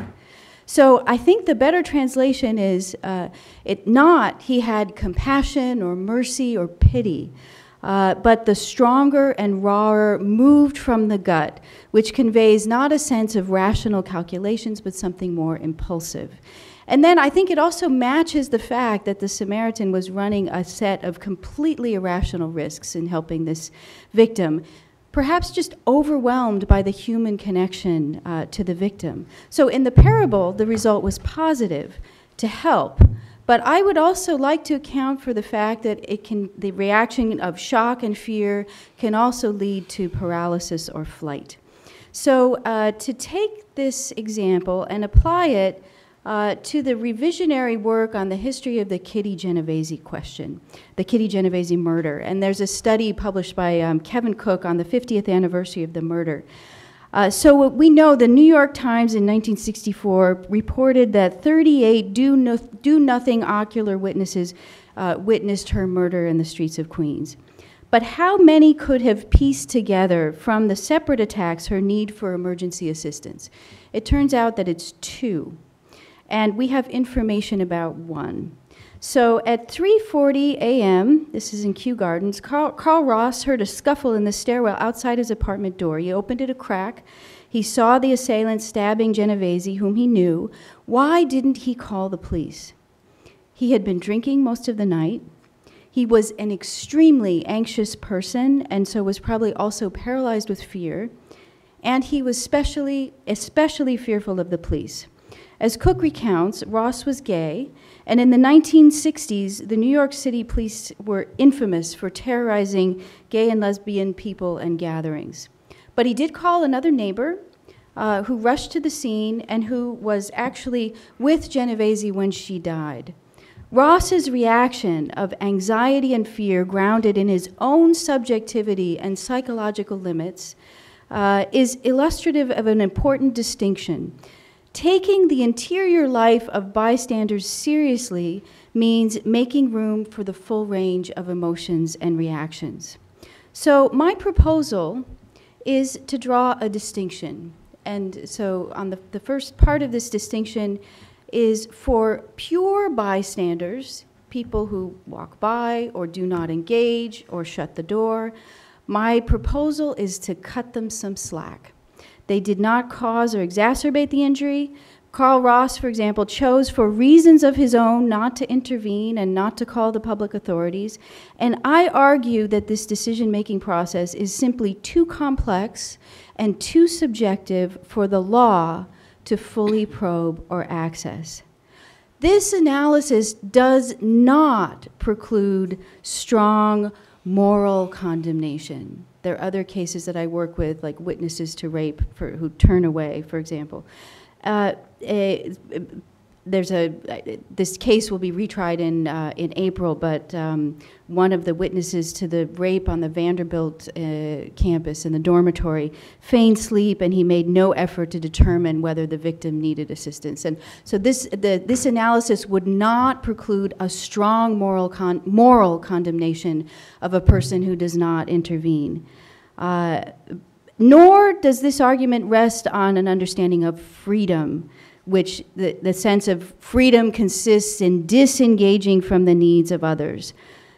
So I think the better translation is uh, it not he had compassion or mercy or pity, Uh, but the stronger and rawer moved from the gut, which conveys not a sense of rational calculations, but something more impulsive. And then I think it also matches the fact that the Samaritan was running a set of completely irrational risks in helping this victim, perhaps just overwhelmed by the human connection uh, to the victim. So in the parable, the result was positive, to help. But I would also like to account for the fact that it can, the reaction of shock and fear can also lead to paralysis or flight. So uh, to take this example and apply it uh, to the revisionary work on the history of the Kitty Genovese question, the Kitty Genovese murder. And there's a study published by um, Kevin Cook on the fiftieth anniversary of the murder. Uh, so what we know, the New York Times in nineteen sixty-four reported that thirty-eight do, no, do nothing ocular witnesses uh, witnessed her murder in the streets of Queens. But how many could have pieced together from the separate attacks her need for emergency assistance? It turns out that it's two. And we have information about one. So at three forty a m, this is in Kew Gardens, Carl, Carl Ross heard a scuffle in the stairwell outside his apartment door. He opened it a crack. He saw the assailant stabbing Genovese, whom he knew. Why didn't he call the police? He had been drinking most of the night. He was an extremely anxious person, and so was probably also paralyzed with fear. And he was especially, especially fearful of the police. As Cook recounts, Ross was gay, and in the nineteen sixties, the New York City police were infamous for terrorizing gay and lesbian people and gatherings. But he did call another neighbor uh, who rushed to the scene and who was actually with Genovese when she died. Ross's reaction of anxiety and fear, grounded in his own subjectivity and psychological limits, uh, is illustrative of an important distinction. Taking the interior life of bystanders seriously means making room for the full range of emotions and reactions. So my proposal is to draw a distinction. And so on the, the first part of this distinction is for pure bystanders, people who walk by or do not engage or shut the door. My proposal is to cut them some slack. They did not cause or exacerbate the injury. Carl Ross, for example, chose for reasons of his own not to intervene and not to call the public authorities. And I argue that this decision-making process is simply too complex and too subjective for the law to fully probe or access. This analysis does not preclude strong moral condemnation. There are other cases that I work with, like witnesses to rape for, who turn away, for example. Uh, a, there's a, this case will be retried in, uh, in April, but um, one of the witnesses to the rape on the Vanderbilt uh, campus in the dormitory feigned sleep, and he made no effort to determine whether the victim needed assistance. And so this, the, this analysis would not preclude a strong moral, con moral condemnation of a person who does not intervene. Uh, nor does this argument rest on an understanding of freedom, which the, the sense of freedom consists in disengaging from the needs of others,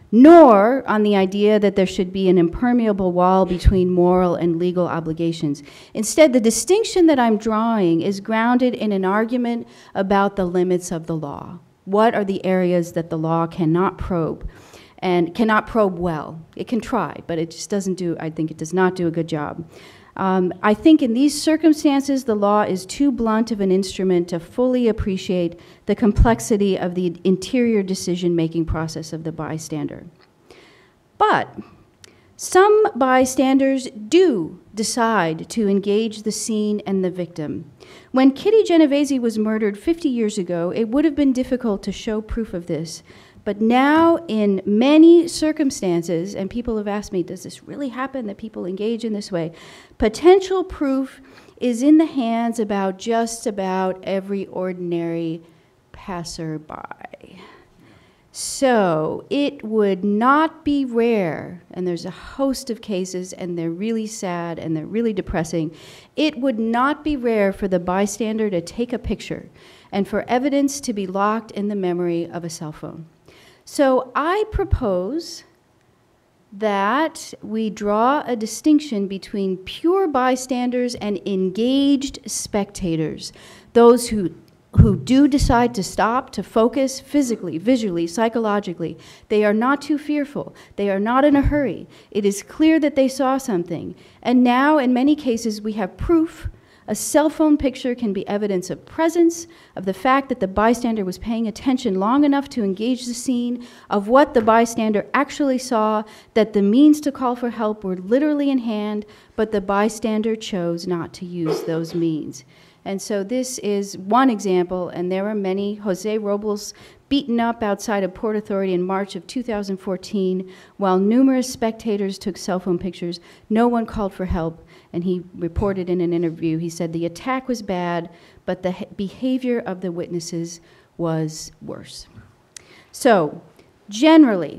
nor on the idea that there should be an impermeable wall between moral and legal obligations. Instead, the distinction that I'm drawing is grounded in an argument about the limits of the law. What are the areas that the law cannot probe? And cannot probe well. It can try, but it just doesn't do, I think it does not do a good job. Um, I think in these circumstances, the law is too blunt of an instrument to fully appreciate the complexity of the interior decision-making process of the bystander. But some bystanders do decide to engage the scene and the victim. When Kitty Genovese was murdered fifty years ago, it would have been difficult to show proof of this. But now, in many circumstances, and people have asked me, does this really happen that people engage in this way? Potential proof is in the hands about just about every ordinary passerby. So it would not be rare, and there's a host of cases, and they're really sad, and they're really depressing. It would not be rare for the bystander to take a picture and for evidence to be locked in the memory of a cell phone. So I propose that we draw a distinction between pure bystanders and engaged spectators, those who, who do decide to stop, to focus physically, visually, psychologically. They are not too fearful. They are not in a hurry. It is clear that they saw something. And now, in many cases, we have proof. A cell phone picture can be evidence of presence, of the fact that the bystander was paying attention long enough to engage the scene, of what the bystander actually saw, that the means to call for help were literally in hand, but the bystander chose not to use those means. And so this is one example, and there are many. Jose Robles beaten up outside of Port Authority in March of two thousand fourteen, while numerous spectators took cell phone pictures. No one called for help. And he reported in an interview, he said the attack was bad, but the behavior of the witnesses was worse. So, generally,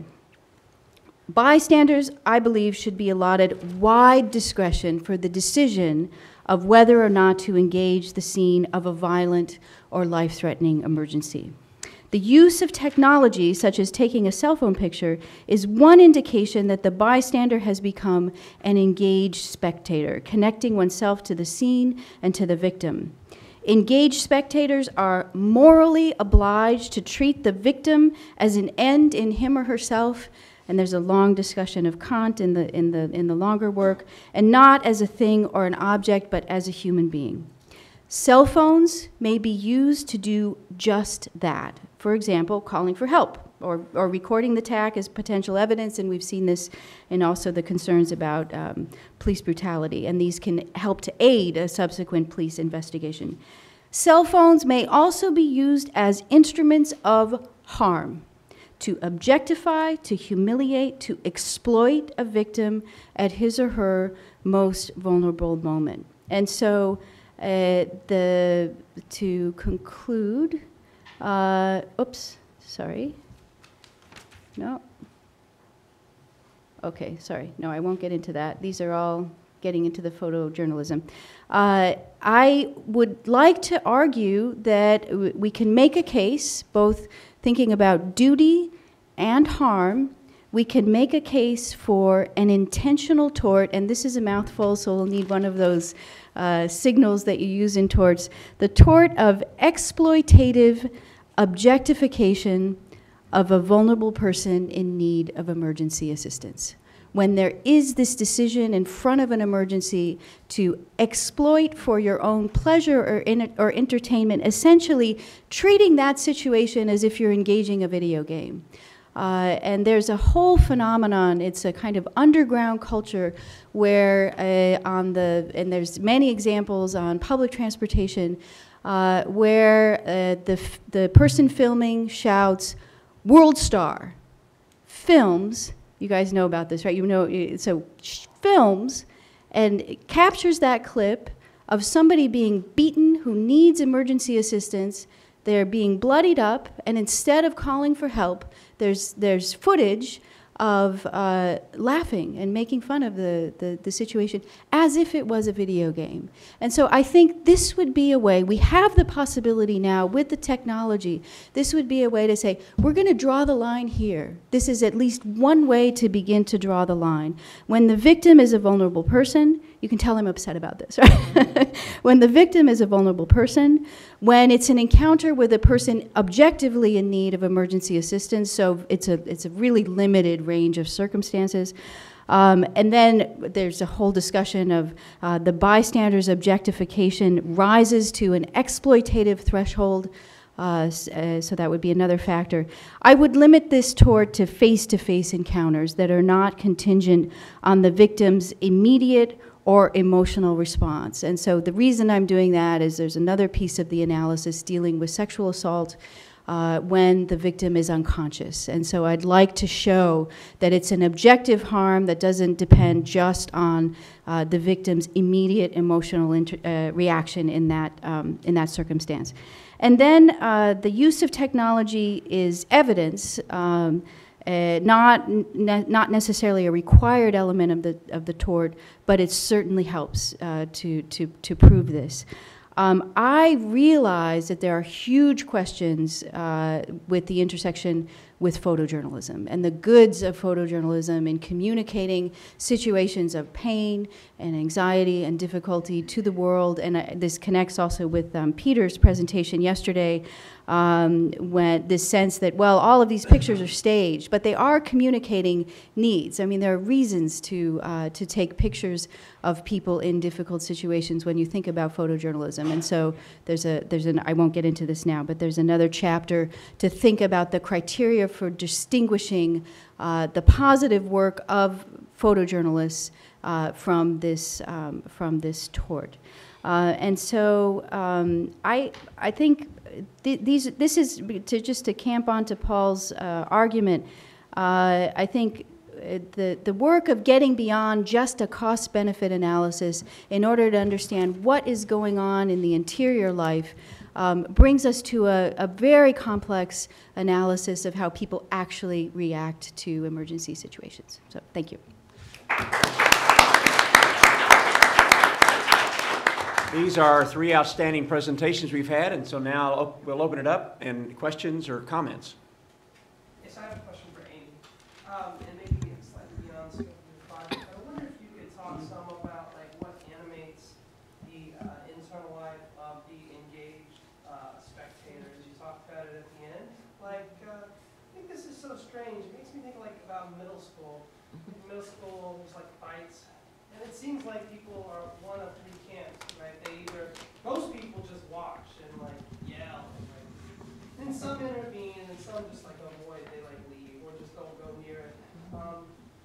bystanders, I believe, should be allotted wide discretion for the decision of whether or not to engage the scene of a violent or life-threatening emergency. The use of technology, such as taking a cell phone picture, is one indication that the bystander has become an engaged spectator, connecting oneself to the scene and to the victim. Engaged spectators are morally obliged to treat the victim as an end in him or herself, and there's a long discussion of Kant in the, in the, in the longer work, and not as a thing or an object, but as a human being. Cell phones may be used to do just that. For example, calling for help, or, or recording the attack as potential evidence, and we've seen this in also the concerns about um, police brutality, and these can help to aid a subsequent police investigation. Cell phones may also be used as instruments of harm, to objectify, to humiliate, to exploit a victim at his or her most vulnerable moment. And so, uh, the, to conclude, uh, oops, sorry. No. Okay, sorry. No, I won't get into that. These are all getting into the photojournalism. Uh, I would like to argue that w we can make a case, both thinking about duty and harm. We can make a case for an intentional tort, and this is a mouthful, so we'll need one of those uh, signals that you use in torts. The tort of exploitative objectification of a vulnerable person in need of emergency assistance. When there is this decision in front of an emergency to exploit for your own pleasure or, in, or entertainment, essentially treating that situation as if you're engaging a video game. Uh, and there's a whole phenomenon, it's a kind of underground culture where uh, on the, and there's many examples on public transportation, uh, where uh, the, the person filming shouts, "World star," films, you guys know about this, right? You know, so films and captures that clip of somebody being beaten who needs emergency assistance. They're being bloodied up, and instead of calling for help, there's, there's footage of uh, laughing and making fun of the, the, the situation as if it was a video game. And so I think this would be a way, we have the possibility now with the technology, this would be a way to say, we're going to draw the line here. This is at least one way to begin to draw the line. When the victim is a vulnerable person, you can tell I'm upset about this, right? When the victim is a vulnerable person, when it's an encounter with a person objectively in need of emergency assistance, so it's a, it's a really limited range of circumstances. Um, and then there's a whole discussion of uh, the bystander's objectification rises to an exploitative threshold. Uh, uh, so that would be another factor. I would limit this tort to face-to-face encounters that are not contingent on the victim's immediate or emotional response. And so the reason I'm doing that is there's another piece of the analysis dealing with sexual assault uh, when the victim is unconscious. And so I'd like to show that it's an objective harm that doesn't depend just on uh, the victim's immediate emotional inter uh, reaction in that, um, in that circumstance. And then uh, the use of technology is evidence, um, uh, not, ne not necessarily a required element of the, of the tort, but it certainly helps uh, to, to, to prove this. Um, I realize that there are huge questions uh, with the intersection with photojournalism and the goods of photojournalism in communicating situations of pain and anxiety and difficulty to the world. And uh, this connects also with um, Peter's presentation yesterday, um, when this sense that, well, all of these pictures are staged, but they are communicating needs. I mean, there are reasons to, uh, to take pictures of people in difficult situations when you think about photojournalism. And so there's a, there's an, I won't get into this now, but there's another chapter to think about the criteria for distinguishing uh, the positive work of photojournalists uh, from this, um, from this tort. Uh, and so um, I, I think th these, this is, to just to camp onto Paul's uh, argument, uh, I think the, the work of getting beyond just a cost-benefit analysis in order to understand what is going on in the interior life um, brings us to a, a very complex analysis of how people actually react to emergency situations. So, thank you. These are three outstanding presentations we've had, and so now op- we'll open it up and questions or comments. Yes, I have a question for Amy, um, and maybe slightly beyond the scope of your project. I wonder if you could talk some about like what animates the uh, internal life of the engaged uh, spectators. You talked about it at the end. Like, uh, I think this is so strange. It makes me think like about middle school. In middle school, there's like fights. And it seems like people are one of three camps, right? They either, most people just watch and like yell, and like, and some intervene, and some just like avoid, they like leave, or just don't go near it. Um,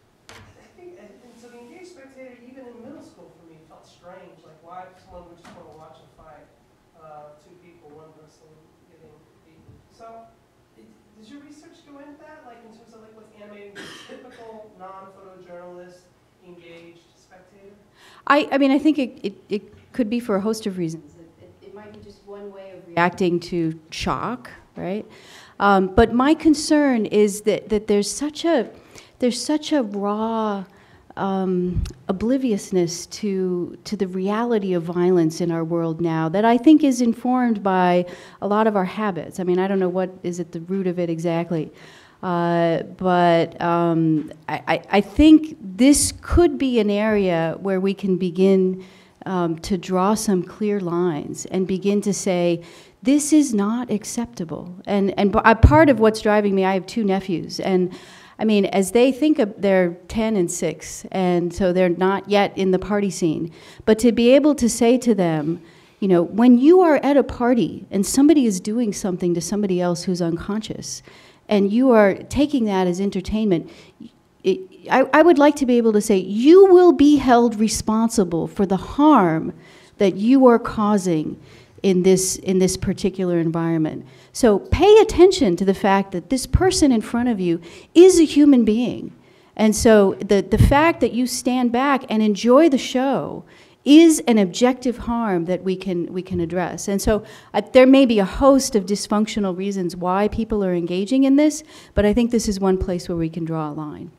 I think, and, and so the engaged spectator, even in middle school for me, felt strange. Like why someone would just want to watch a fight, uh, two people, one person getting beaten. So, it, does your research go into that? Like in terms of like what's animating the typical non-photojournalist engaged spectator? I, I mean, I think it, it, it could be for a host of reasons. It, it, it might be just one way of reacting to shock, right? Um, but my concern is that, that there's such a there's such a raw um, obliviousness to to the reality of violence in our world now that I think is informed by a lot of our habits. I mean, I don't know what is at the root of it exactly. Uh, but um, I, I think this could be an area where we can begin um, to draw some clear lines and begin to say, this is not acceptable. And, and b- part of what's driving me, I have two nephews, and I mean, as they think of, they're ten and six, and so they're not yet in the party scene. But to be able to say to them, you know, when you are at a party and somebody is doing something to somebody else who's unconscious, and you are taking that as entertainment, it, I, I would like to be able to say, you will be held responsible for the harm that you are causing in this, in this particular environment. So pay attention to the fact that this person in front of you is a human being. And so the, the fact that you stand back and enjoy the show is an objective harm that we can we can address. And so uh, there may be a host of dysfunctional reasons why people are engaging in this, but I think this is one place where we can draw a line.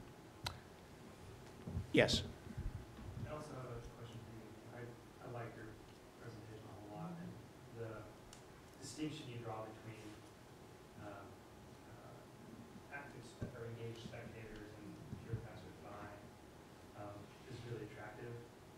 Yes. I also have a question for you. I, I like your presentation a whole lot, and the distinction you draw between um, uh, active spe- or engaged spectators and pure passive buying um, is really attractive.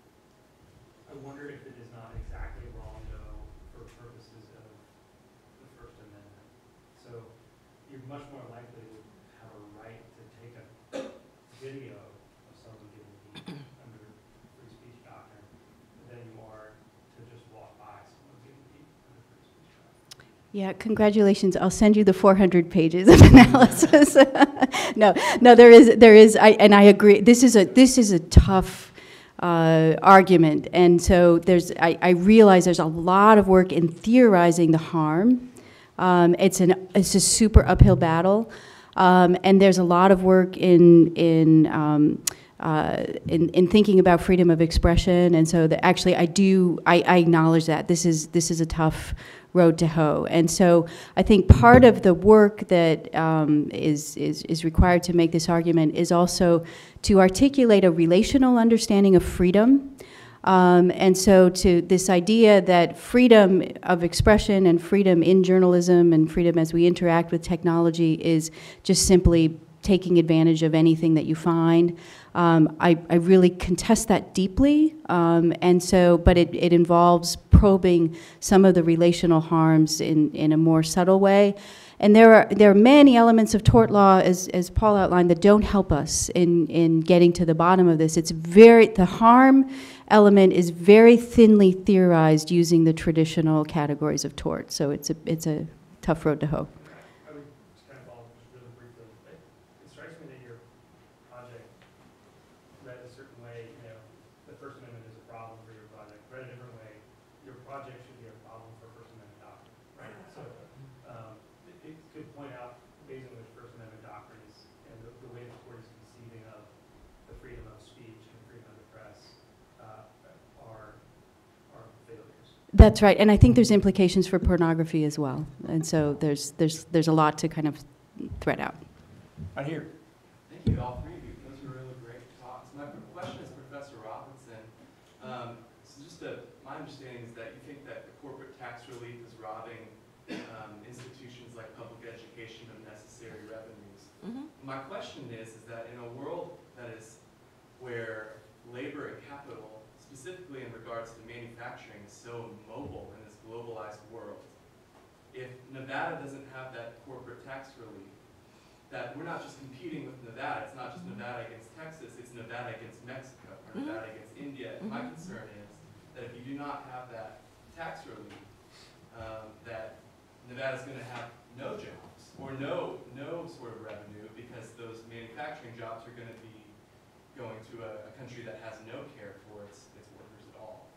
I wonder if it is not exactly wrong, though, for purposes of the First Amendment. So you're much more likely to have a right to take a video of someone getting beat under free speech doctrine than you are to just walk by someone getting beat under free speech doctrine. Yeah, congratulations. I'll send you the four hundred pages of analysis. no, no, there is, there is, I, and I agree. This is a, this is a tough Uh, argument, and so there's. I, I realize there's a lot of work in theorizing the harm. Um, it's an it's a super uphill battle, um, and there's a lot of work in in, um, uh, in in thinking about freedom of expression. And so, the, actually, I do. I, I acknowledge that this is this is a tough road to hoe. And so I think part of the work that um, is, is, is required to make this argument is also to articulate a relational understanding of freedom. Um, and so to this idea that freedom of expression and freedom in journalism and freedom as we interact with technology is just simply taking advantage of anything that you find. Um, I, I really contest that deeply, um, and so, but it, it involves probing some of the relational harms in, in a more subtle way. And there are there are many elements of tort law, as, as Paul outlined, that don't help us in, in getting to the bottom of this. It's very, the harm element is very thinly theorized using the traditional categories of tort. So it's a, it's a tough road to hoe. I would just kind of follow just really briefly. It, it strikes me that your project read a certain way, you know, the First Amendment is a problem for your project. Read a different way, your project should be a problem for First Amendment doctrine, right? So um, it, it could point out ways in which First Amendment doctrine is, and the, the way the court is conceiving of the freedom of speech and freedom of the press uh, are are failures. That's right, and I think there's implications for pornography as well. And so there's there's there's a lot to kind of thread out. Right here. Thank you, all three of you. Those were really great talks. My question is Professor Robinson. Um, so just to, my understanding is that relief is robbing um, institutions like public education of necessary revenues. Mhm. My question is, is that in a world that is where labor and capital, specifically in regards to manufacturing, is so mobile in this globalized world, if Nevada doesn't have that corporate tax relief, that we're not just competing with Nevada, it's not just Nevada against Texas, it's Nevada against Mexico, or Mhm. Nevada against India. And my concern is that if you do not have that tax relief, um, that Nevada's going to have no jobs, or no, no sort of revenue, because those manufacturing jobs are going to be going to a, a country that has no care for its, its workers at all.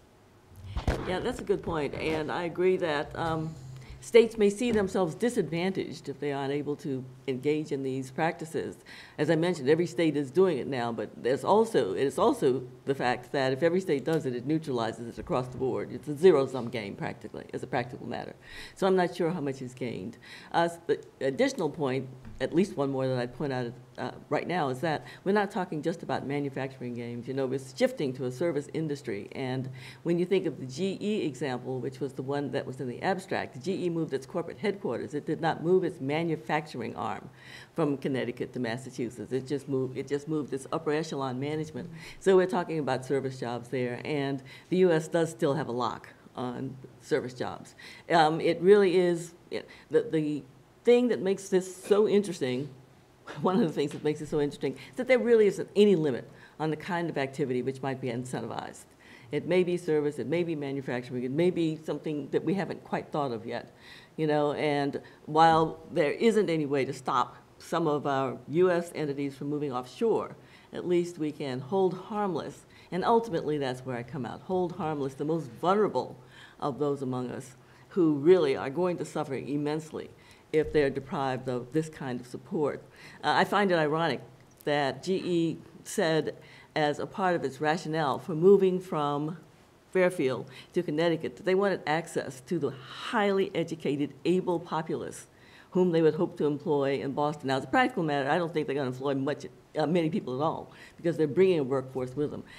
Yeah, that's a good point, and I agree that um, states may see themselves disadvantaged if they aren't able to engage in these practices. As I mentioned, every state is doing it now, but there's also, it is also the fact that if every state does it, it neutralizes it across the board. It's a zero-sum game, practically, as a practical matter. So I'm not sure how much is gained. Uh, the additional point, at least one more that I'd point out uh, right now, is that we're not talking just about manufacturing games. You know, we're shifting to a service industry. And when you think of the G E example, which was the one that was in the abstract, the G E moved its corporate headquarters. It did not move its manufacturing arm from Connecticut to Massachusetts. It just moved, it just moved its upper echelon management. So we're talking about service jobs there. And the U S does still have a lock on service jobs. Um, it really is, it, the, the thing that makes this so interesting, one of the things that makes it so interesting, is that there really isn't any limit on the kind of activity which might be incentivized. It may be service, it may be manufacturing, it may be something that we haven't quite thought of yet, you know, and while there isn't any way to stop some of our U S entities from moving offshore, at least we can hold harmless, and ultimately that's where I come out, hold harmless the most vulnerable of those among us who really are going to suffer immensely if they're deprived of this kind of support. Uh, I find it ironic that G E said as a part of its rationale for moving from Fairfield to Connecticut that they wanted access to the highly educated, able populace whom they would hope to employ in Boston. Now, as a practical matter, I don't think they're going to employ much, uh, many people at all, because they're bringing a workforce with them.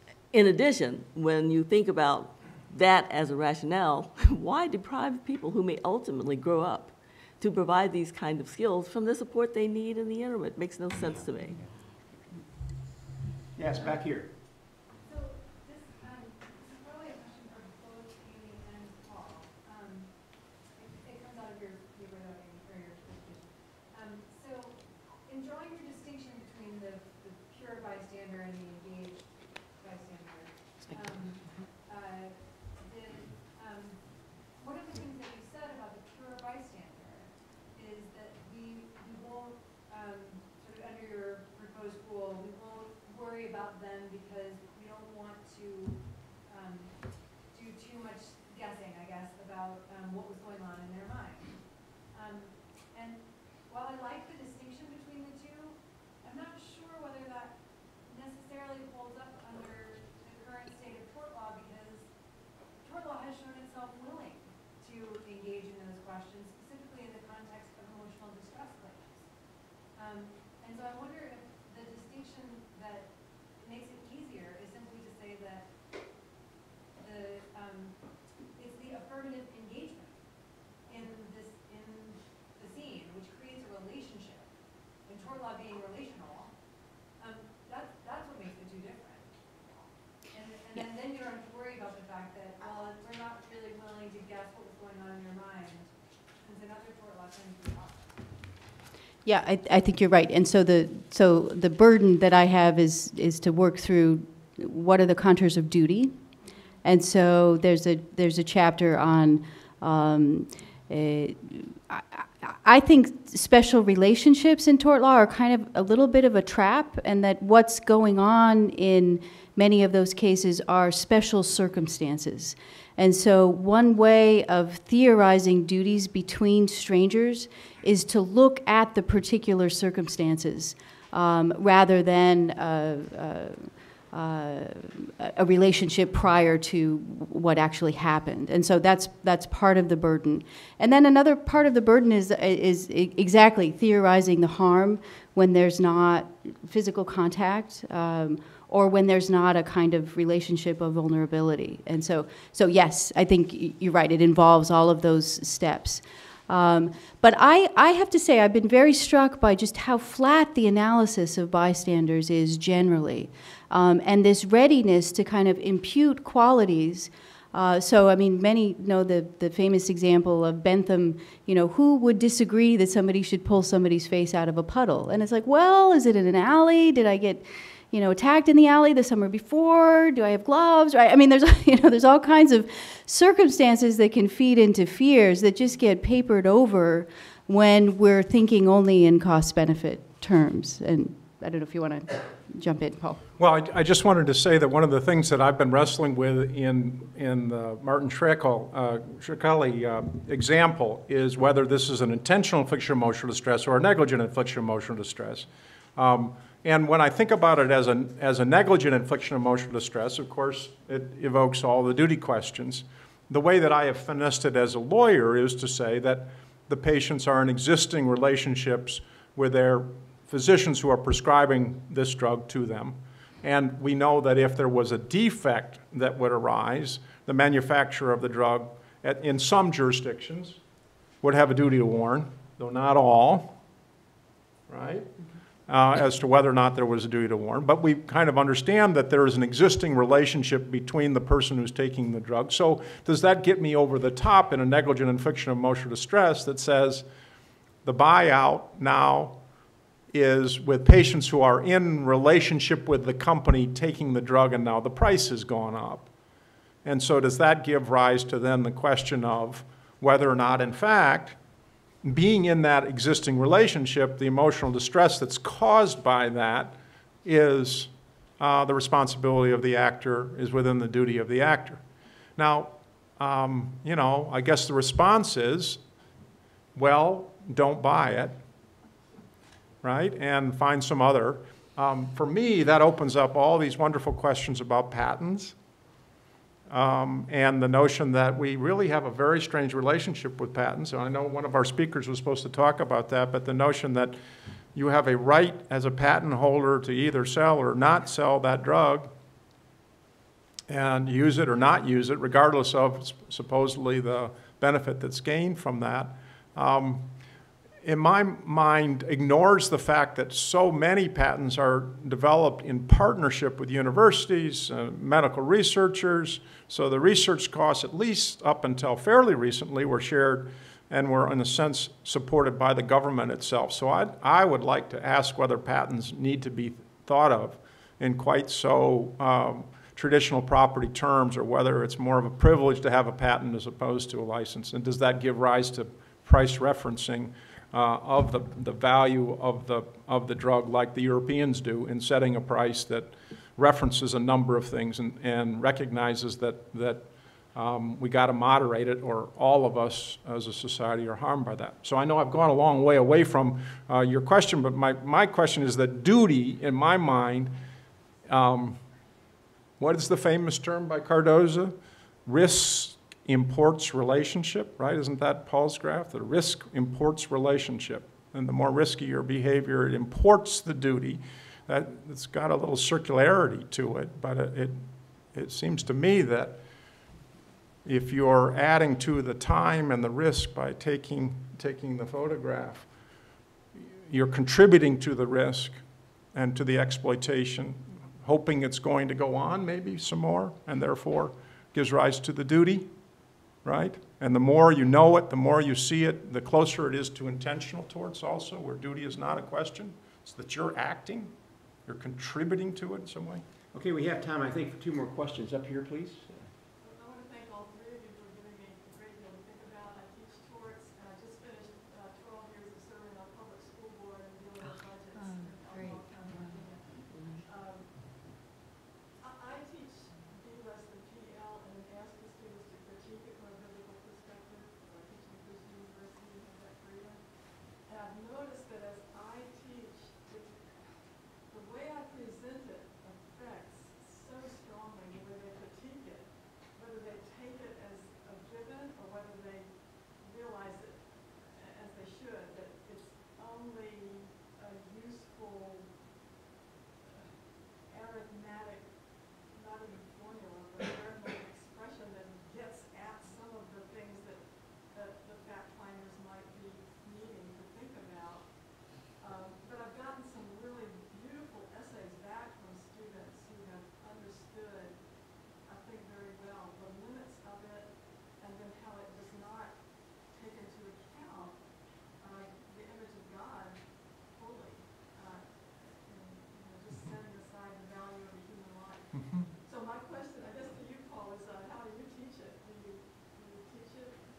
In addition, when you think about that as a rationale, why deprive people who may ultimately grow up to provide these kind of skills from the support they need in the interim? It makes no sense to me. Yes, back here. So this, um, this is probably a question for both Amy and Paul. Um, it, it comes out of your paper, though, Amy, or your presentation. Um, so in drawing your distinction between the, the pure bystander and the engaged bystander, um, uh, the, um, one of the things that you said about the pure bystander is that we, we won't, um, sort of under your proposed rule, we won't worry about them because we don't want to um, do too much guessing, I guess, about um, what was going on in their mind. Um, and while I like the distinction between the two, I'm not sure whether that necessarily holds up under the current state of tort law, because tort law has shown itself willing to engage in those questions, specifically in the context of emotional distress claims. Um, and so I wonder if the distinction that makes it easier is simply to say that the um, it's the affirmative engagement in this in the scene which creates a relationship. And tort law being relational, um, that's that's what makes the two different. And and Yeah. then, then you don't have to worry about the fact that, well, we're not really willing to guess what was going on in your mind, since another tort law tends to be often. Yeah, I, I think you're right. And so the so the burden that I have is is to work through what are the contours of duty, and so there's a there's a chapter on. Um, a, I, I think special relationships in tort law are kind of a little bit of a trap, and that what's going on in many of those cases are special circumstances. And so one way of theorizing duties between strangers is to look at the particular circumstances um, rather than uh, uh, uh, a relationship prior to what actually happened. And so that's that's part of the burden. And then another part of the burden is is exactly theorizing the harm when there's not physical contact, um, or when there's not a kind of relationship of vulnerability. And so, so yes, I think you're right, it involves all of those steps. Um, but I, I have to say, I've been very struck by just how flat the analysis of bystanders is generally, um, and this readiness to kind of impute qualities. Uh, so, I mean, many know the, the famous example of Bentham, you know, who would disagree that somebody should pull somebody's face out of a puddle? And it's like, well, is it in an alley? Did I get, you know, attacked in the alley the summer before? Do I have gloves? Right? I mean, there's, you know, there's all kinds of circumstances that can feed into fears that just get papered over when we're thinking only in cost-benefit terms. And I don't know if you want to jump in, Paul. Well, I, I just wanted to say that one of the things that I've been wrestling with in, in the Martin Shkreli uh, Shkreli, uh, example is whether this is an intentional infliction of emotional distress or a negligent infliction of emotional distress. Um, and when I think about it as a, as a negligent infliction of emotional distress, of course, it evokes all the duty questions. The way that I have finessed it as a lawyer is to say that the patients are in existing relationships with their physicians who are prescribing this drug to them. And we know that if there was a defect that would arise, the manufacturer of the drug at, in some jurisdictions would have a duty to warn, though not all, right, uh, as to whether or not there was a duty to warn. But we kind of understand that there is an existing relationship between the person who's taking the drug. So does that get me over the top in a negligent infliction of emotional distress that says the buyout now is with patients who are in relationship with the company taking the drug and now the price has gone up? And so does that give rise to then the question of whether or not, in fact, being in that existing relationship, the emotional distress that's caused by that is uh, the responsibility of the actor, is within the duty of the actor. Now, um, you know, I guess the response is, well, don't buy it, right, and find some other. Um, for me, that opens up all these wonderful questions about patents um, and the notion that we really have a very strange relationship with patents. And I know one of our speakers was supposed to talk about that, but the notion that you have a right as a patent holder to either sell or not sell that drug and use it or not use it, regardless of supposedly the benefit that's gained from that. Um, in my mind, ignores the fact that so many patents are developed in partnership with universities, uh, medical researchers, so the research costs, at least up until fairly recently, were shared and were, in a sense, supported by the government itself. So I'd, I would like to ask whether patents need to be thought of in quite so um, traditional property terms, or whether it's more of a privilege to have a patent as opposed to a license, and does that give rise to price referencing Uh, of the, the value of the, of the drug, like the Europeans do in setting a price that references a number of things and, and recognizes that, that um, we got to moderate it, or all of us as a society are harmed by that. So I know I've gone a long way away from uh, your question, but my, my question is that duty, in my mind, um, what is the famous term by Cardozo? Risk imports relationship, right? Isn't that Paul's graph? The risk imports relationship. And the more risky your behavior, it imports the duty. That, it's got a little circularity to it, but it, it, it seems to me that if you're adding to the time and the risk by taking, taking the photograph, you're contributing to the risk and to the exploitation, hoping it's going to go on maybe some more, and therefore gives rise to the duty. Right? And the more you know it, the more you see it, the closer it is to intentional torts also, where duty is not a question. It's that you're acting, you're contributing to it in some way. Okay, we have time, I think, for two more questions. Up here, please. I want to thank all three of you for giving me a great deal to think about. I teach torts, and I just finished uh, twelve years of serving on public school board and dealing with budgets. Oh, great. Um, I, I teach B less than P L and ask the students to critique it from a biblical perspective. I teach at a Christian university in that freedom. And I've noticed that as I teach, it, the way I present it affects so strongly the way they critique it.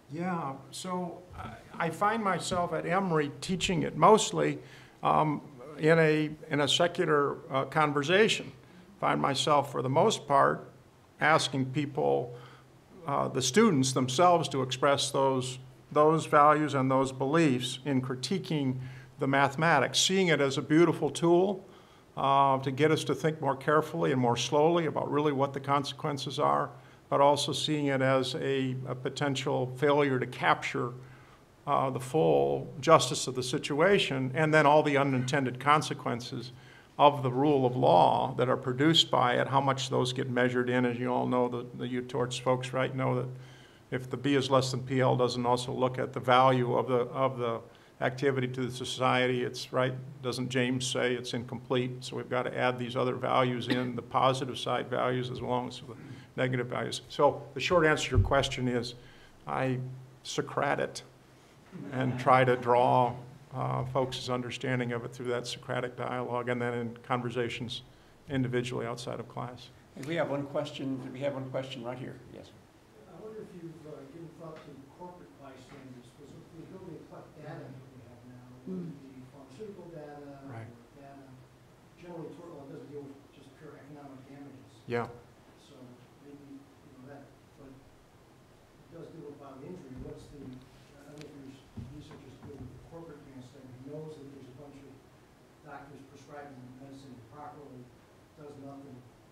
Yeah, so I- I find myself at Emory teaching it mostly um, in a in a secular uh, conversation. Find myself, for the most part, asking people, uh, the students themselves, to express those those values and those beliefs in critiquing the mathematics, seeing it as a beautiful tool uh, to get us to think more carefully and more slowly about really what the consequences are, but also seeing it as a, a potential failure to capture uh, the full justice of the situation, and then all the unintended consequences of the rule of law that are produced by it, how much those get measured in. As you all know, the, the U torts folks, right, know that if the B is less than P L doesn't also look at the value of the, of the activity to the society, it's right, doesn't James say it's incomplete? So we've got to add these other values in, the positive side values as well as the negative values. So the short answer to your question is, I Socrate it and try to draw uh, folks' understanding of it through that Socratic dialogue, and then in conversations individually outside of class. We have one question, we have one question right here, yes. I wonder if you've uh, given thought to corporate bystanders, because with the ability to collect data that we have now, whether it be pharmaceutical data, or Right. data, generally toward, well, it doesn't deal with just pure economic damages. Yeah. So maybe, you know, that, but it does deal with bodily injury. What's the, I don't know if there's researchers doing with the corporate grants thing, who knows that there's a bunch of doctors prescribing medicine improperly, does nothing.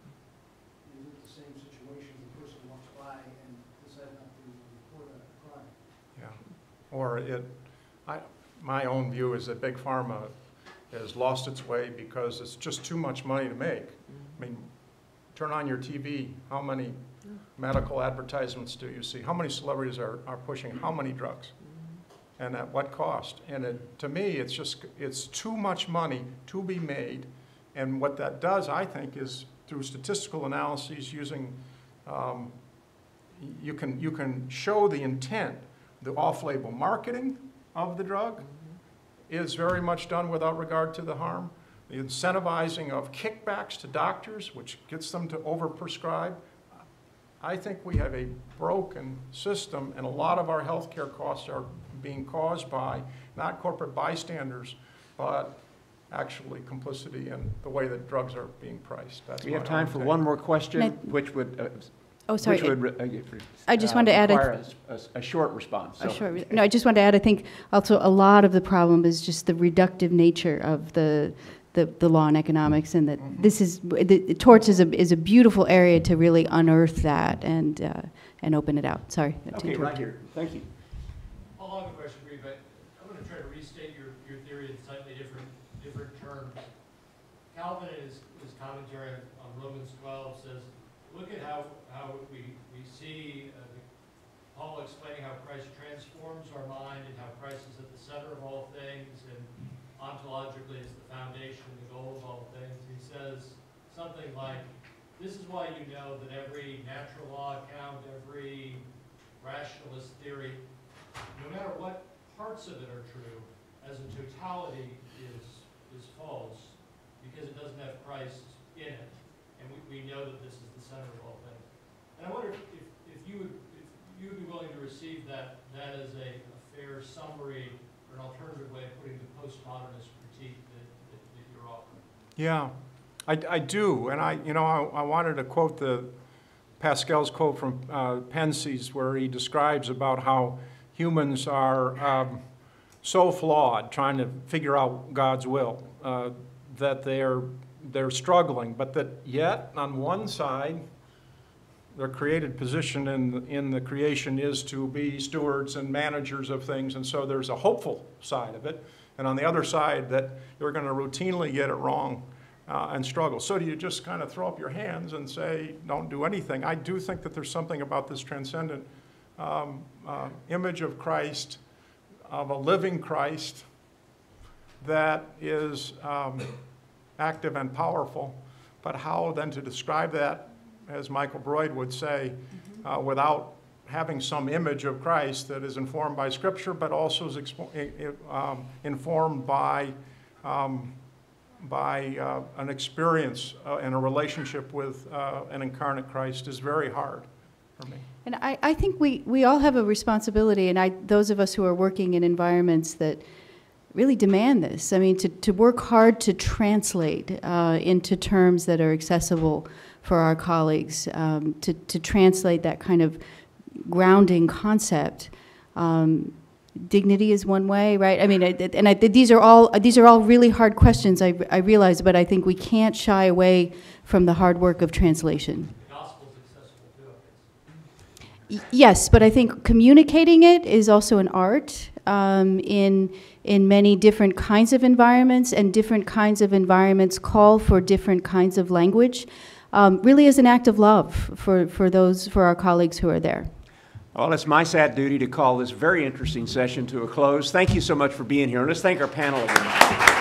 Is it the same situation? The person walks by and decides not to report a crime. Yeah, or it, I, my own view is that Big Pharma has lost its way because it's just too much money to make. I mean, turn on your T V, how many medical advertisements do you see? How many celebrities are, are pushing how many drugs? And at what cost? And it, to me, it's just, it's too much money to be made. And what that does, I think, is through statistical analyses using, um, you can, you can show the intent. The off-label marketing of the drug is very much done without regard to the harm. The incentivizing of kickbacks to doctors, which gets them to overprescribe. I think we have a broken system, and a lot of our healthcare costs are being caused by not corporate bystanders, but actually complicity in the way that drugs are being priced. That's We have my time own for take. one more question, Can I- which would, uh, Oh, sorry. which would uh, I just uh, wanted to add a- require a, a, a short response. Uh, So- sure. No, I just wanted to add, I think also a lot of the problem is just the reductive nature of the, the, the law and economics, and that this is, the, the torts is a, is a beautiful area to really unearth that and, uh, and open it out. Sorry. to Okay, interrupt. right here. Thank you. I'll have a question for you, but I'm going to try to restate your, your theory in slightly different, different terms. Calvin, in his, his commentary on Romans twelve, says, look at how, how we, we see uh, the, Paul explaining how Christ transforms our mind and how Christ is at the center of all things and ontologically is the foundation, the goal of all things. He says something like, this is why you know that every natural law account, every rationalist theory, no matter what parts of it are true, as a totality is, is false because it doesn't have Christ in it. And we, we know that this is the center of all things. And I wonder if, if you would if you would be willing to receive that that as a, a fair summary or an alternative way of putting the postmodernist critique that, that, that you're offering. Yeah, I, I do, and I, you know, I, I wanted to quote the Pascal's quote from uh, Pence's, where he describes about how humans are um, so flawed, trying to figure out God's will, uh, that they're they're struggling, but that yet on one side, their created position in the, in the creation is to be stewards and managers of things, and so there's a hopeful side of it, and on the other side that you're going to routinely get it wrong uh, and struggle. So do you just kind of throw up your hands and say, don't do anything? I do think that there's something about this transcendent um, uh, image of Christ, of a living Christ, that is um, active and powerful, but how then to describe that, as Michael Broyd would say, uh, without having some image of Christ that is informed by Scripture, but also is expo- um, informed by, um, by uh, an experience uh, and a relationship with uh, an incarnate Christ, is very hard for me. And I, I think we, we all have a responsibility, and I, those of us who are working in environments that really demand this. I mean, to, to work hard to translate uh, into terms that are accessible for our colleagues, um, to, to translate that kind of grounding concept. Um, dignity is one way, right? I mean, I, and I, these are all these are all really hard questions, I, I realize, but I think we can't shy away from the hard work of translation. Yes, but I think communicating it is also an art um, in in many different kinds of environments, and different kinds of environments call for different kinds of language. Um, really, is an act of love for for those for our colleagues who are there. Well, it's my sad duty to call this very interesting session to a close. Thank you so much for being here, and let's thank our panel again.